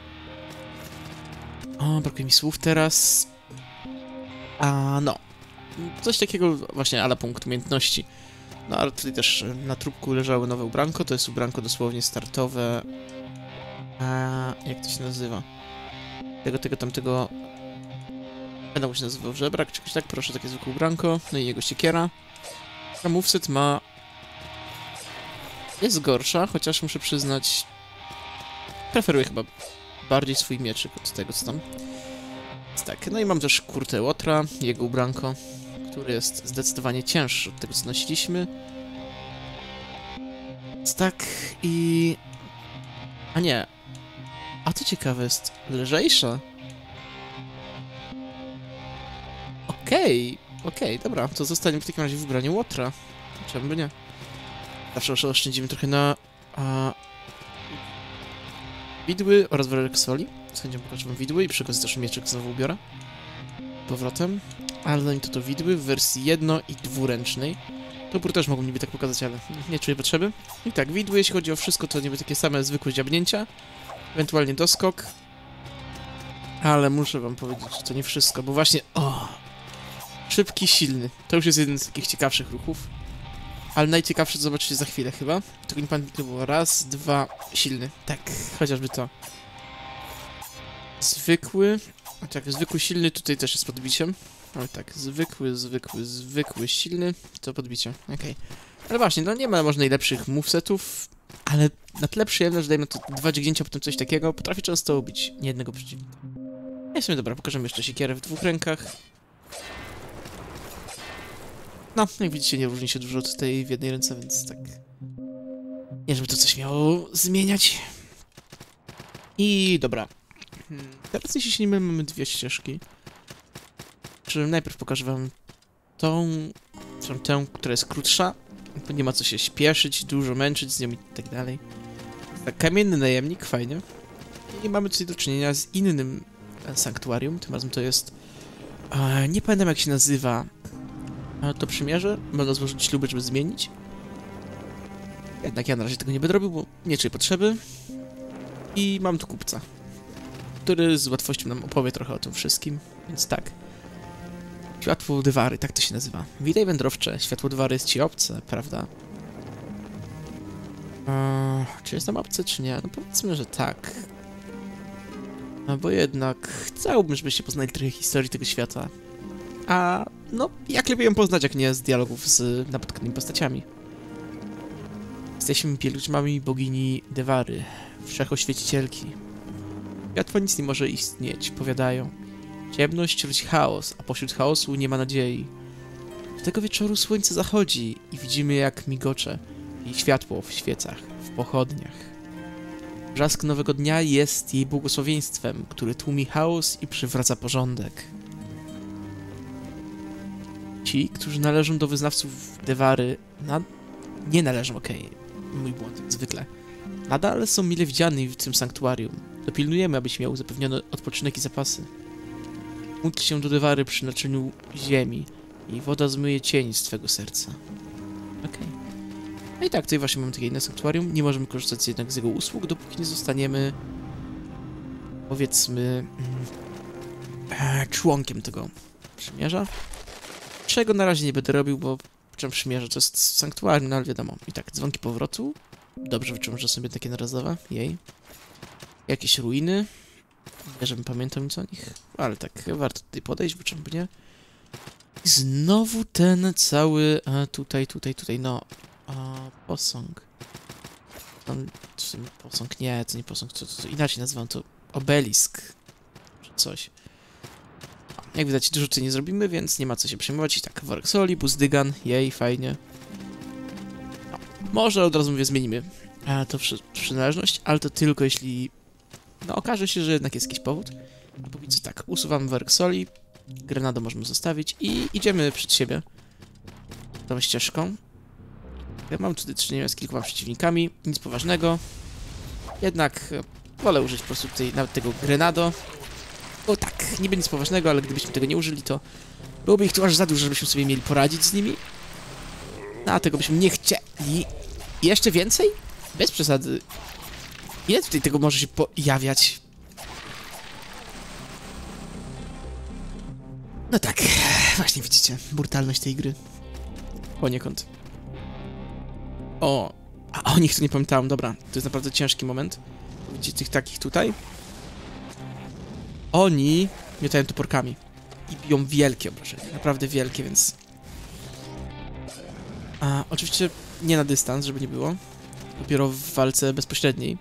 O, brakuje mi słów teraz. A, no. Coś takiego właśnie ala punkt umiejętności. No, ale tutaj też na trupku leżało nowe ubranko. To jest ubranko dosłownie startowe. A, jak to się nazywa? Tego, tego, tamtego... Będę mu się nazywał żebrak, czy jakoś tak, proszę, takie zwykłe ubranko. No i jego siekiera. A moveset ma... Jest gorsza, chociaż muszę przyznać... Preferuję chyba bardziej swój mieczyk od tego, co tam. Więc tak, no i mam też kurtę Łotra, jego ubranko, który jest zdecydowanie cięższy od tego, co nosiliśmy. Więc tak i... A nie. A to ciekawe jest, lżejsza. Okej, okay, okej, okay, dobra, to zostaniemy w takim razie w ubraniu Łotra. Czemu by nie? Zawsze oszczędzimy trochę na... A... widły oraz worek soli. Z chęcią pokażę wam widły i przy okazji też mieczyk znowu ubiorę. Powrotem. Ale zanim to to widły w wersji jedno- i dwuręcznej. Topór też mogą niby tak pokazać, ale nie czuję potrzeby. I tak, widły, jeśli chodzi o wszystko, to niby takie same zwykłe dziabnięcia. Ewentualnie doskok. Ale muszę wam powiedzieć, że to nie wszystko, bo właśnie... O! Szybki, silny. To już jest jeden z takich ciekawszych ruchów. Ale najciekawsze to zobaczycie za chwilę chyba. Tylko nie pamiętam, to było raz, dwa, silny. Tak, chociażby to. Zwykły. A tak, zwykły, silny tutaj też jest podbiciem. Ale tak, zwykły, zwykły, zwykły, silny. To podbicie, okej. Okay. Ale właśnie, no nie ma może najlepszych movesetów, ale na tle przyjemne, że dajmy to dwa dźgnięcia, potem coś takiego, potrafi często ubić niejednego przeciwnika. No i w sumie dobra, pokażemy jeszcze siekierę w dwóch rękach. No, jak widzicie, nie różni się dużo od tej w jednej ręce, więc tak... Nie, żeby to coś miało zmieniać. I dobra. Hmm. Teraz, jeśli się nie mylę, mamy dwie ścieżki. Czy najpierw pokażę wam tą, tą, tę, która jest krótsza, bo nie ma co się śpieszyć, dużo męczyć z nią i tak dalej. Tak, kamienny najemnik, fajnie. I mamy tutaj do czynienia z innym sanktuarium, tym razem to jest... E, nie pamiętam jak się nazywa to przymierze, można złożyć śluby, żeby zmienić. Jednak ja na razie tego nie będę robił, bo nie czuję potrzeby. I mam tu kupca, który z łatwością nam opowie trochę o tym wszystkim, więc tak. Światło Dywary, tak to się nazywa. Witaj wędrowcze, światło Dywary jest ci obce, prawda? Eee, czy jest nam obce, czy nie? No powiedzmy, że tak. No bo jednak chciałbym, żebyście poznali trochę historii tego świata. A no, jak lepiej ją poznać, jak nie z dialogów z napotkanymi postaciami. Jesteśmy pielgrzymami bogini Dywary, wszechoświecicielki. Światło nic nie może istnieć, powiadają. Ciemność rodzi chaos, a pośród chaosu nie ma nadziei. Tego wieczoru słońce zachodzi i widzimy, jak migocze jej światło w świecach, w pochodniach. Brzask nowego dnia jest jej błogosławieństwem, który tłumi chaos i przywraca porządek. Ci, którzy należą do wyznawców Dywary, nad... nie należą, okej, okay. Mój błąd, jak zwykle. Nadal są mile widziani w tym sanktuarium. Dopilnujemy, abyś miał zapewniony odpoczynek i zapasy. Módl się do Dywary przy naczyniu ziemi i woda zmyje cień z twego serca. Okej. Okay. No i tak, tutaj właśnie mamy takie inne sanktuarium. Nie możemy korzystać jednak z jego usług, dopóki nie zostaniemy, powiedzmy, mm, członkiem tego przymierza. Czego na razie nie będę robił, bo czym przymierza to jest sanktuarium, no ale wiadomo. I tak, dzwonki powrotu. Dobrze wyczułem, że są sobie takie narazowe. Jej. Jakieś ruiny. Nie, żebym pamiętał nic o nich. Ale tak, warto tutaj podejść, bo czemu nie. I znowu ten cały... A, tutaj, tutaj, tutaj, no... A, posąg. On, posąg, nie, to nie posąg, to, to, to inaczej nazywam to obelisk. Czy coś. Jak widać, dużo tutaj nie zrobimy, więc nie ma co się przejmować. I tak, worek soli, buzdygan, jej, fajnie. No, może od razu mówię, zmienimy a, to przy, przynależność, ale to tylko jeśli No okaże się, że jednak jest jakiś powód. A póki co tak, usuwamy worek soli, grenadę możemy zostawić i idziemy przed siebie tą ścieżką. Ja mam tutaj do czynienia z kilkoma przeciwnikami, nic poważnego. Jednak wolę użyć po prostu tutaj nawet tego grenado. O tak, niby nic poważnego, ale gdybyśmy tego nie użyli, to byłoby ich tu aż za dużo, żebyśmy sobie mieli poradzić z nimi. No, a tego byśmy nie chcieli. I jeszcze więcej? Bez przesady. Ile tutaj tego może się pojawiać? No tak, właśnie widzicie, brutalność tej gry. Poniekąd. O, a o nich to nie pamiętałem, dobra, to jest naprawdę ciężki moment. Widzicie tych takich tutaj? Oni miotają toporkami i biją wielkie obrażenia, naprawdę wielkie, więc... A, oczywiście nie na dystans, żeby nie było. Dopiero w walce bezpośredniej.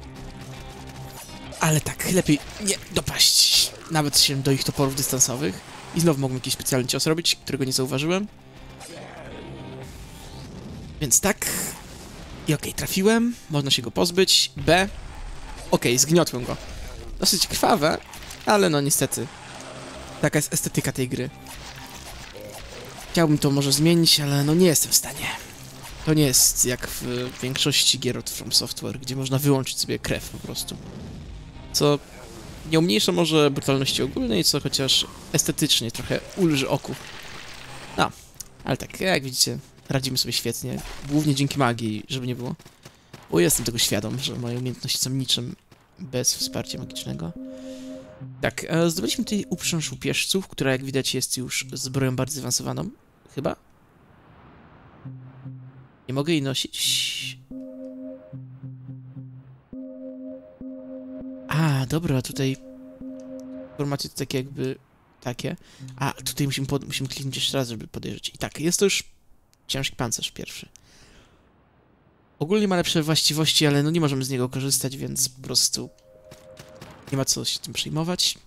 Ale tak, lepiej nie dopaść nawet się do ich toporów dystansowych. I znowu mogłem jakiś specjalny cios robić, którego nie zauważyłem. Więc tak. I okej, okay, trafiłem. Można się go pozbyć. B. Okej, okay, zgniotłem go. Dosyć krwawe, ale no niestety. Taka jest estetyka tej gry. Chciałbym to może zmienić, ale no nie jestem w stanie. To nie jest jak w większości gier od From Software, gdzie można wyłączyć sobie krew po prostu. Co nie umniejsza może brutalności ogólnej, co chociaż estetycznie trochę ulży oku. No, ale tak, jak widzicie, radzimy sobie świetnie. Głównie dzięki magii, żeby nie było. Bo jestem tego świadom, że moje umiejętności są niczym bez wsparcia magicznego. Tak, e, zdobyliśmy tutaj uprząż łupieżców, która jak widać jest już zbroją bardzo zaawansowaną. Chyba? Nie mogę jej nosić. A, dobra, tutaj informacje to takie jakby takie. A, tutaj musimy, pod... musimy kliknąć jeszcze raz, żeby podejrzeć. I tak, jest to już ciężki pancerz pierwszy. Ogólnie ma lepsze właściwości, ale no nie możemy z niego korzystać, więc po prostu nie ma co się tym przejmować.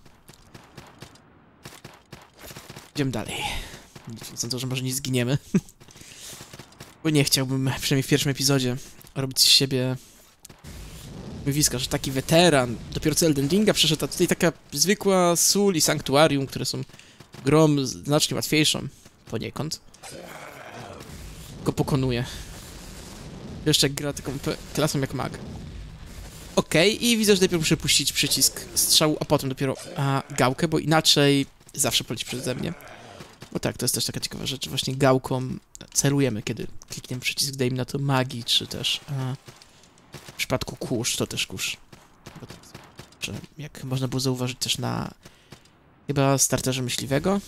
Idziemy dalej. Licząc na to, że może nie zginiemy. Bo nie chciałbym, przynajmniej w pierwszym epizodzie, robić z siebie mówiska, że taki weteran dopiero co Elden Ringa przeszedł, a tutaj taka zwykła sól i sanktuarium, które są grą znacznie łatwiejszą poniekąd, go pokonuje. Jeszcze jak gra taką klasą jak mag. Okej, okay, i widzę, że najpierw muszę puścić przycisk strzału, a potem dopiero a, gałkę, bo inaczej zawsze poleci przeze mnie. Bo tak, to jest też taka ciekawa rzecz, właśnie gałką celujemy, kiedy klikniemy przycisk, dajmy na to magii, czy też a, w przypadku kurz, to też kurz. Bo tak, że jak można było zauważyć też na chyba starterze myśliwego.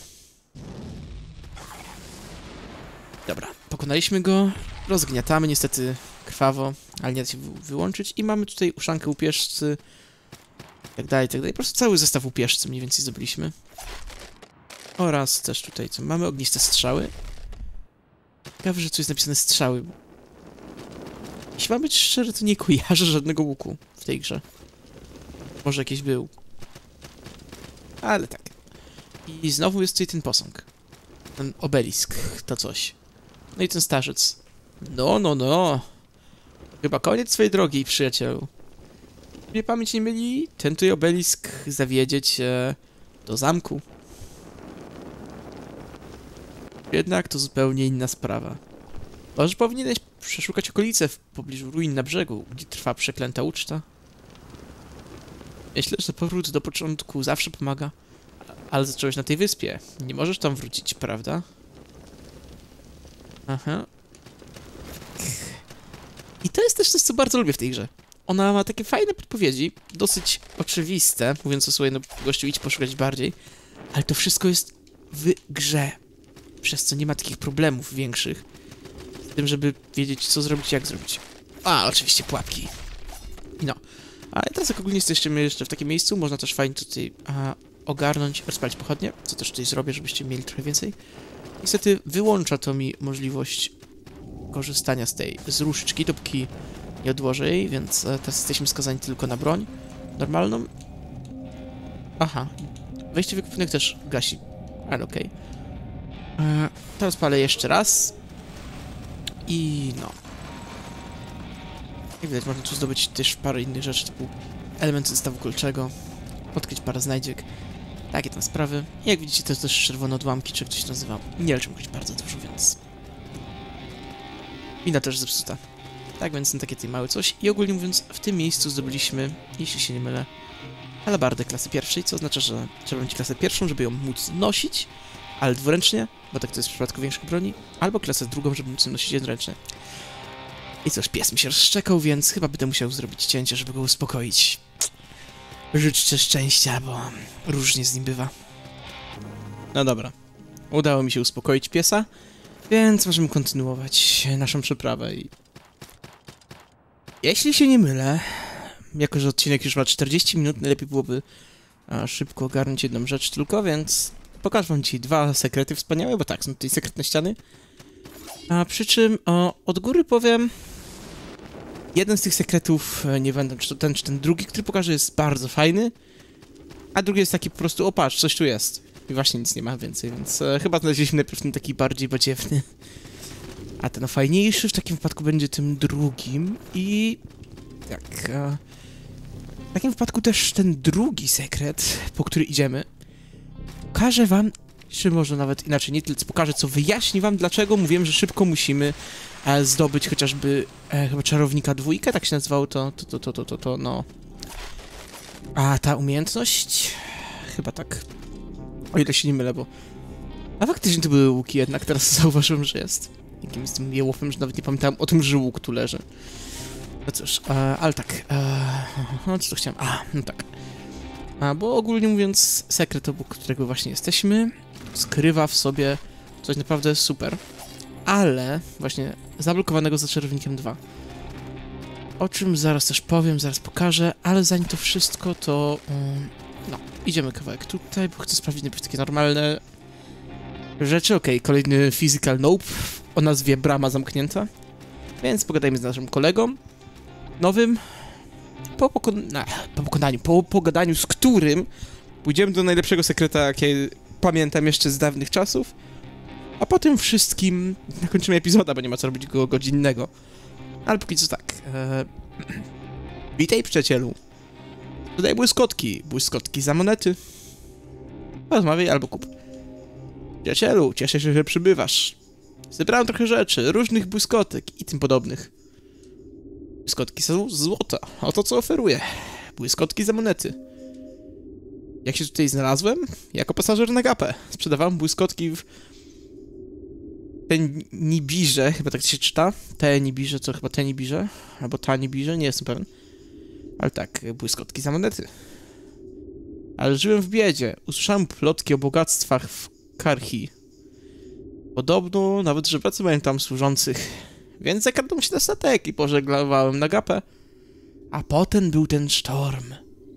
Dobra, pokonaliśmy go, rozgniatamy, niestety krwawo, ale nie da się wyłączyć i mamy tutaj uszankę łupieżcy, tak dalej, tak dalej, po prostu cały zestaw łupieżcy mniej więcej zdobyliśmy. Oraz też tutaj, co mamy, ogniste strzały. Ciekawe, że tu jest napisane strzały. Jeśli mam być szczery, to nie kojarzę żadnego łuku w tej grze. Może jakiś był. Ale tak. I znowu jest tutaj ten posąg. Ten obelisk, to coś. No i ten starzec. No, no, no. Chyba koniec swojej drogi, przyjacielu. Mnie pamięć nie myli, ten tutaj obelisk zawiedzie cię do zamku. Jednak to zupełnie inna sprawa. Może powinieneś przeszukać okolice w pobliżu ruin na brzegu, gdzie trwa przeklęta uczta. Myślę, że powrót do początku zawsze pomaga. Ale zacząłeś na tej wyspie. Nie możesz tam wrócić, prawda? Aha. I to jest też coś, co bardzo lubię w tej grze. Ona ma takie fajne podpowiedzi, dosyć oczywiste, mówiąc o sobie, no gościu, idź poszukać bardziej, ale to wszystko jest w grze, przez co nie ma takich problemów większych z tym, żeby wiedzieć, co zrobić, jak zrobić. A, oczywiście pułapki. No. Ale teraz jak ogólnie jesteśmy jeszcze w takim miejscu, można też fajnie tutaj a, ogarnąć, rozpalić pochodnie, co też tutaj zrobię, żebyście mieli trochę więcej. Niestety wyłącza to mi możliwość korzystania z tej z różdżki, dopóki nie odłożę jej, więc e, teraz jesteśmy skazani tylko na broń normalną. Aha, wejście wykupionych też gasi, ale okej. Okay. E, teraz palę jeszcze raz. I no. Jak widać, można tu zdobyć też parę innych rzeczy, typu elementy zestawu kolczego, odkryć parę znajdziek, takie tam sprawy. I jak widzicie, to jest też czerwone odłamki, czy jak to się nazywa. Nie liczę jakoś bardzo dużo, więc... Mina też zepsuta. Tak więc takie tutaj małe coś. I ogólnie mówiąc, w tym miejscu zdobyliśmy, jeśli się nie mylę, halabardę klasy pierwszej, co oznacza, że trzeba mieć klasę pierwszą, żeby ją móc nosić, ale dwuręcznie, bo tak to jest w przypadku większych broni, albo klasę drugą, żeby móc ją nosić jednoręcznie. I cóż, pies mi się rozszczekał, więc chyba będę musiał zrobić cięcie, żeby go uspokoić. Życzcie szczęścia, bo różnie z nim bywa. No dobra. Udało mi się uspokoić piesa, więc możemy kontynuować naszą przeprawę i... Jeśli się nie mylę, jako że odcinek już ma czterdzieści minut, najlepiej byłoby a, szybko ogarnąć jedną rzecz tylko, więc pokażę wam dzisiaj dwa sekrety wspaniałe, bo tak, są tutaj sekretne ściany. A przy czym o, od góry powiem, jeden z tych sekretów, nie będę czy to ten, czy ten drugi, który pokażę, jest bardzo fajny, a drugi jest taki po prostu, o patrz, coś tu jest. I właśnie nic nie ma więcej, więc e, chyba znaleźliśmy najpierw ten taki bardziej badziewny. A ten fajniejszy w takim wypadku będzie tym drugim i... Tak... E, w takim wypadku też ten drugi sekret, po który idziemy, pokażę wam, czy może nawet inaczej, nie tylko pokażę, co wyjaśni wam, dlaczego mówiłem, że szybko musimy e, zdobyć chociażby e, chyba czarownika dwójkę, tak się nazywało to, to, to, to, to, to, to, no... A ta umiejętność? Chyba tak. O ile się nie mylę, bo... A faktycznie to były łuki jednak, teraz zauważyłem, że jest. Jakim z tym jełopem, że nawet nie pamiętałem o tym, że łuk tu leży. No cóż, e, ale tak, e, co to chciałem? A, no tak. A, bo ogólnie mówiąc, sekret, obok którego właśnie jesteśmy, skrywa w sobie coś naprawdę super. Ale właśnie zablokowanego za czerwnikiem dwa. O czym zaraz też powiem, zaraz pokażę, ale zanim to wszystko, to... Um, no, idziemy kawałek tutaj, bo chcę sprawdzić najpierw takie normalne rzeczy. Okej, okay, kolejny physical nope o nazwie brama zamknięta. Więc pogadajmy z naszym kolegą nowym. Po, pokon no, po pokonaniu, po pogadaniu z którym pójdziemy do najlepszego sekreta, jakie pamiętam jeszcze z dawnych czasów. A po tym wszystkim nakończymy epizoda, bo nie ma co robić go godzinnego. Ale póki co tak. Eee... Witaj, przyjacielu. Dodaj błyskotki. Błyskotki za monety. Porozmawiaj albo kup. Przyjacielu, cieszę się, że przybywasz. Zebrałem trochę rzeczy, różnych błyskotek i tym podobnych. Błyskotki za złota. Oto co oferuję. Błyskotki za monety. Jak się tutaj znalazłem? Jako pasażer na gapę. Sprzedawałem błyskotki w... Tenibirze, chyba tak się czyta. Tenibirze, co chyba Tenibirze? Albo Tanibirze, nie jestem pewien. Ale tak, błyskotki za monety. Ale żyłem w biedzie. Usłyszałem plotki o bogactwach w Karhi. Podobno nawet żebracy mają tam służących. Więc zakradłem się na statek i pożeglowałem na gapę. A potem był ten sztorm.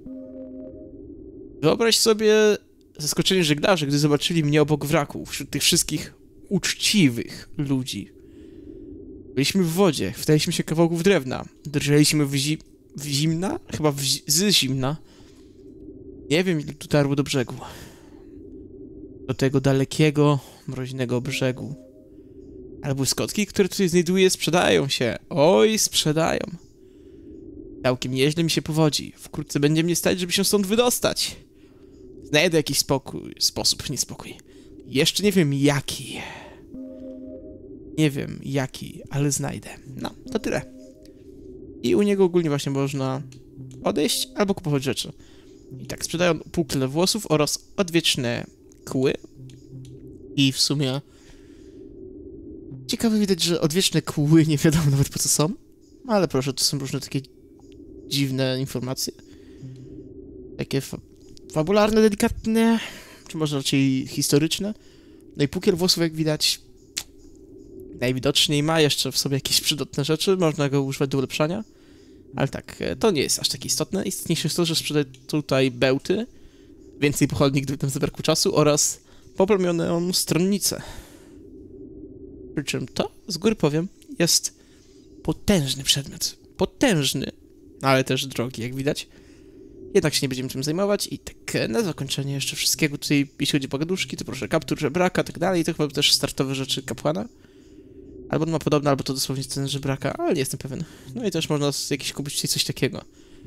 Wyobraź sobie zaskoczenie żeglarzy, gdy zobaczyli mnie obok wraku, wśród tych wszystkich uczciwych ludzi. Byliśmy w wodzie, wstaliśmy się kawałków drewna, drżeliśmy w, zi w zimna, chyba w zi z zimna. Nie wiem, ile dotarło do brzegu. Do tego dalekiego, mroźnego brzegu. Ale błyskotki, które tutaj znajduję, sprzedają się. Oj, sprzedają. Całkiem nieźle mi się powodzi. Wkrótce będzie mnie stać, żeby się stąd wydostać. Znajdę jakiś spokój, sposób, nie spokój. Jeszcze nie wiem jaki. Nie wiem jaki, ale znajdę. No, to tyle. I u niego ogólnie właśnie można odejść albo kupować rzeczy. I tak, sprzedają pukle włosów oraz odwieczne kły. I w sumie... Ciekawe widać, że odwieczne kły nie wiadomo nawet po co są. Ale proszę, to są różne takie dziwne informacje. Takie fa fabularne, delikatne, czy może raczej historyczne. No i pukiel włosów, jak widać, najwidoczniej ma jeszcze w sobie jakieś przydatne rzeczy, można go używać do ulepszania. Ale tak, to nie jest aż tak istotne. Istotniejsze jest to, że sprzedaję tutaj bełty, więcej pochodni, gdyby tam zabrakło czasu, oraz poplamioną stronnicę. Przy czym to, z góry powiem, jest potężny przedmiot. Potężny, ale też drogi, jak widać. Jednak się nie będziemy tym zajmować i tak na zakończenie jeszcze wszystkiego tutaj, jeśli chodzi o pogaduszki, to proszę kaptur żebraka, tak dalej, to chyba też startowe rzeczy kapłana. Albo on ma podobne, albo to dosłownie ten żebraka, ale nie jestem pewien. No i też można jakieś kupić tutaj coś takiego.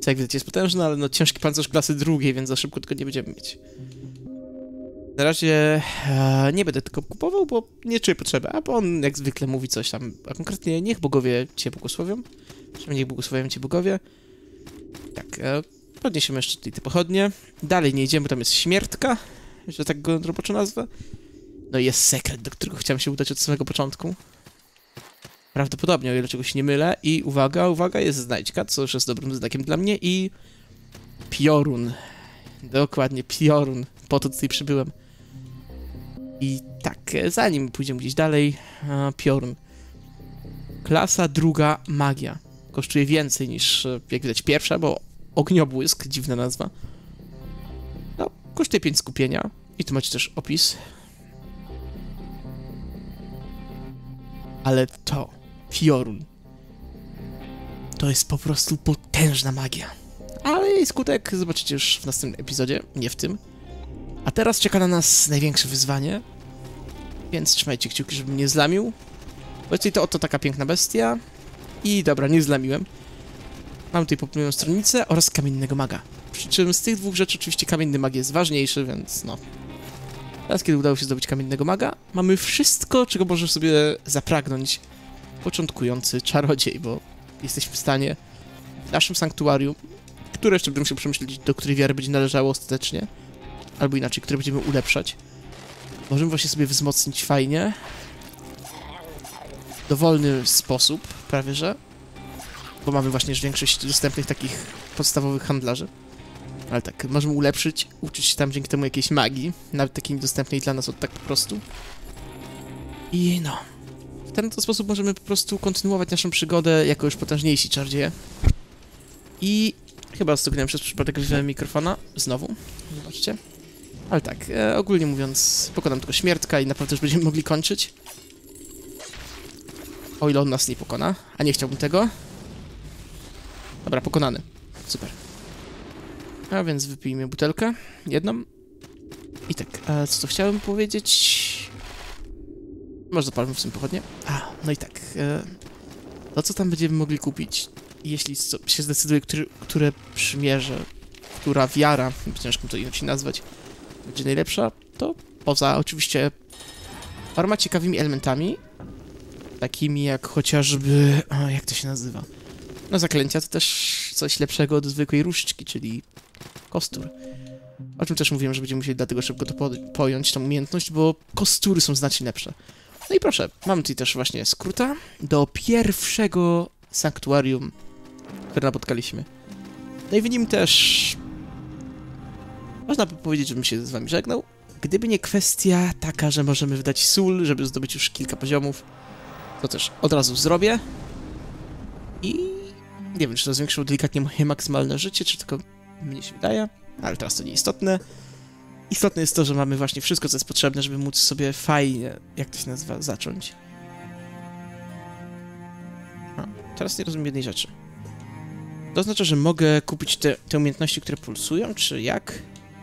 Co jak widać jest potężny, ale no ciężki pancerz klasy drugiej, więc za szybko tego nie będziemy mieć. Na razie e, nie będę tylko kupował, bo nie czuję potrzeby, a bo on jak zwykle mówi coś tam, a konkretnie niech bogowie cię błogosławią. Przynajmniej niech błogosławią cię bogowie. Tak, e, podniesiemy jeszcze tutaj te pochodnie. Dalej nie idziemy, tam jest śmiertka, że tak go roboczo nazwę. No i jest sekret, do którego chciałem się udać od samego początku. Prawdopodobnie, o ile czegoś nie mylę. I uwaga, uwaga, jest znajdźka, co już jest dobrym znakiem dla mnie. I piorun. Dokładnie, piorun. Po to tutaj przybyłem. I tak, zanim pójdziemy gdzieś dalej, piorun. Klasa druga magia. Kosztuje więcej niż, jak widać, pierwsza, bo ogniobłysk, dziwna nazwa. No, kosztuje pięć skupienia. I tu macie też opis. Ale to, piorun, to jest po prostu potężna magia. Ale jej skutek zobaczycie już w następnym epizodzie, nie w tym. A teraz czeka na nas największe wyzwanie. Więc trzymajcie kciuki, żebym nie zlamił. Właściwie to oto taka piękna bestia. I dobra, nie zlamiłem. Mam tutaj popłynioną stronnicę oraz kamiennego maga. Przy czym z tych dwóch rzeczy oczywiście kamienny mag jest ważniejszy, więc no. Teraz, kiedy udało się zdobyć kamiennego maga, mamy wszystko, czego może sobie zapragnąć początkujący czarodziej, bo jesteśmy w stanie w naszym sanktuarium, które jeszcze będę musiał przemyśleć, do której wiary będzie należało ostatecznie, albo inaczej, które będziemy ulepszać. Możemy właśnie sobie wzmocnić fajnie, w dowolny sposób, prawie że, bo mamy właśnie już większość dostępnych takich podstawowych handlarzy. Ale tak, możemy ulepszyć, uczyć się tam dzięki temu jakiejś magii, nawet takiej niedostępnej dla nas od tak po prostu. I no, w ten to sposób możemy po prostu kontynuować naszą przygodę jako już potężniejsi czarodzieje. I chyba stygnąłem przez przypadek mikrofona, znowu, zobaczcie. Ale tak, e, ogólnie mówiąc, pokonam tylko śmiertka i naprawdę już będziemy mogli kończyć. O ile on nas nie pokona, a nie chciałbym tego. Dobra, pokonany, super. A więc wypijmy butelkę, jedną. I tak, a co to chciałem powiedzieć? Może zapalmy w sumie pochodnie. A, no i tak, e, to co tam będziemy mogli kupić, jeśli co, się zdecyduje, który, które przymierze, która wiara, ciężko to inaczej nazwać, będzie najlepsza, to poza oczywiście paroma ciekawymi elementami, takimi jak chociażby, o, jak to się nazywa? No zaklęcia to też coś lepszego od zwykłej różdżki, czyli kostur. O czym też mówiłem, że będziemy musieli dlatego szybko to po pojąć, tą umiejętność, bo kostury są znacznie lepsze. No i proszę, mamy tutaj też właśnie skróta do pierwszego sanktuarium, które napotkaliśmy. No i w nim też można by powiedzieć, żebym się z wami żegnał. Gdyby nie kwestia taka, że możemy wydać sól, żeby zdobyć już kilka poziomów, to też od razu zrobię. I nie wiem, czy to zwiększyło delikatnie moje maksymalne życie, czy tylko mnie się wydaje, ale teraz to nieistotne. Istotne jest to, że mamy właśnie wszystko, co jest potrzebne, żeby móc sobie fajnie, jak to się nazywa, zacząć. A, teraz nie rozumiem jednej rzeczy. To oznacza, że mogę kupić te, te umiejętności, które pulsują, czy jak?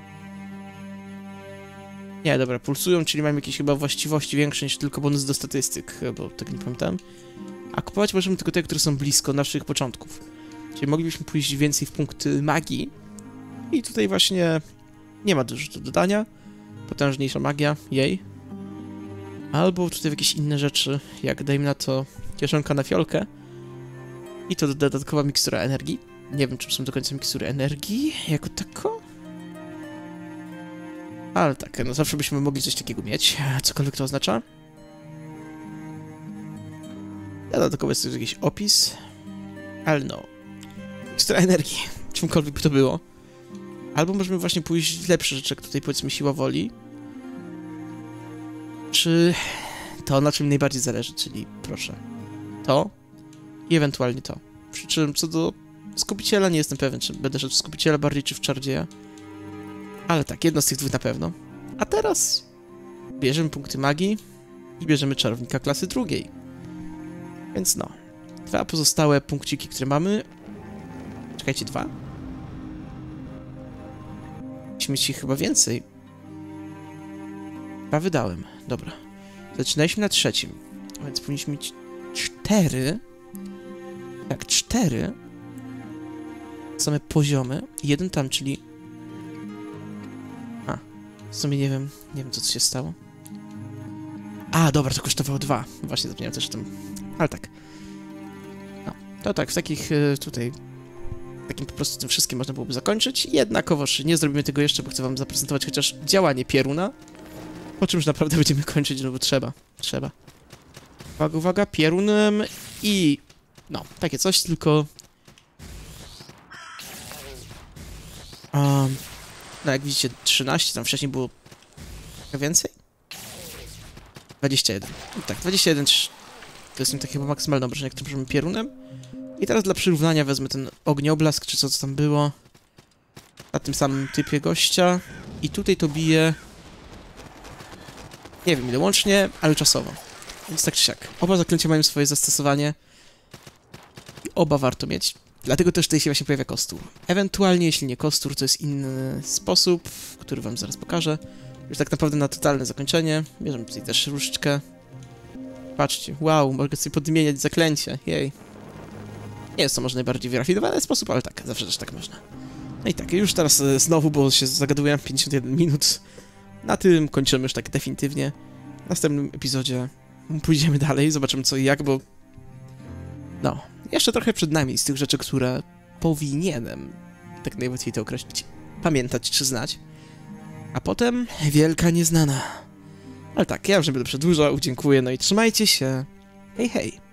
Nie, dobra, pulsują, czyli mają jakieś chyba właściwości większe niż tylko bonus do statystyk, bo tak nie pamiętam. A kupować możemy tylko te, które są blisko naszych początków. Czyli moglibyśmy pójść więcej w punkty magii. I tutaj właśnie nie ma dużo do dodania. Potężniejsza magia, jej. Albo tutaj jakieś inne rzeczy, jak dajmy na to kieszonka na fiolkę. I to dodatkowa mikstura energii. Nie wiem, czy są do końca mikstury energii jako tako. Ale tak, no zawsze byśmy mogli coś takiego mieć, cokolwiek to oznacza. Dodatkowo jest jakiś opis. Ale no. Mikstura energii, czymkolwiek by to było. Albo możemy właśnie pójść w lepsze rzeczy, jak tutaj powiedzmy siła woli. Czy to, na czym najbardziej zależy, czyli proszę, to i ewentualnie to. Przy czym co do skupiciela nie jestem pewien, czy będę szedł w skupiciela bardziej, czy w czarodzieja. Ale tak, jedno z tych dwóch na pewno. A teraz bierzemy punkty magii i bierzemy czarownika klasy drugiej. Więc no, dwa pozostałe punkciki, które mamy. Czekajcie, dwa? Musimy mieć ich chyba więcej. Dwa wydałem, dobra. Zaczynaliśmy na trzecim, więc powinniśmy mieć cztery. Tak, cztery. same poziomy. Jeden tam, czyli... A, w sumie nie wiem, nie wiem co, co się stało. A, dobra, to kosztowało dwa. Właśnie zapomniałem też o tym. Ale tak. No, to tak, w takich y, tutaj... Takim po prostu tym wszystkim można byłoby zakończyć. Jednakowoż nie zrobimy tego jeszcze, bo chcę wam zaprezentować chociaż działanie pioruna. Po czym już naprawdę będziemy kończyć, no bo trzeba. Trzeba. Uwaga, uwaga, pierunem i... No, takie coś, tylko... Um, no jak widzicie, trzynaście, tam wcześniej było... więcej? dwadzieścia jeden. I tak, dwadzieścia jeden to jest takie chyba maksymalne obrażenie, które możemy pierunem. I teraz dla przyrównania wezmę ten ognioblask, czy co to tam było. Na tym samym typie gościa. I tutaj to bije... Nie wiem ile łącznie, ale czasowo. Więc tak czy siak. Oba zaklęcia mają swoje zastosowanie. I oba warto mieć. Dlatego też tutaj się właśnie pojawia kostur. Ewentualnie, jeśli nie kostur, to jest inny sposób, który wam zaraz pokażę. Już tak naprawdę na totalne zakończenie. Bierzemy tutaj też różdżkę. Patrzcie, wow, mogę sobie podmieniać zaklęcie, jej. Nie jest to może najbardziej wyrafinowany sposób, ale tak, zawsze też tak można. No i tak, już teraz e, znowu, bo się zagaduję, pięćdziesiąt jeden minut. Na tym kończymy już tak definitywnie. W następnym epizodzie pójdziemy dalej, zobaczymy co i jak, bo... No, jeszcze trochę przed nami z tych rzeczy, które powinienem, tak najłatwiej to określić, pamiętać czy znać. A potem wielka nieznana. Ale tak, ja już nie będę przedłużał, dziękuję, no i trzymajcie się. Hej, hej.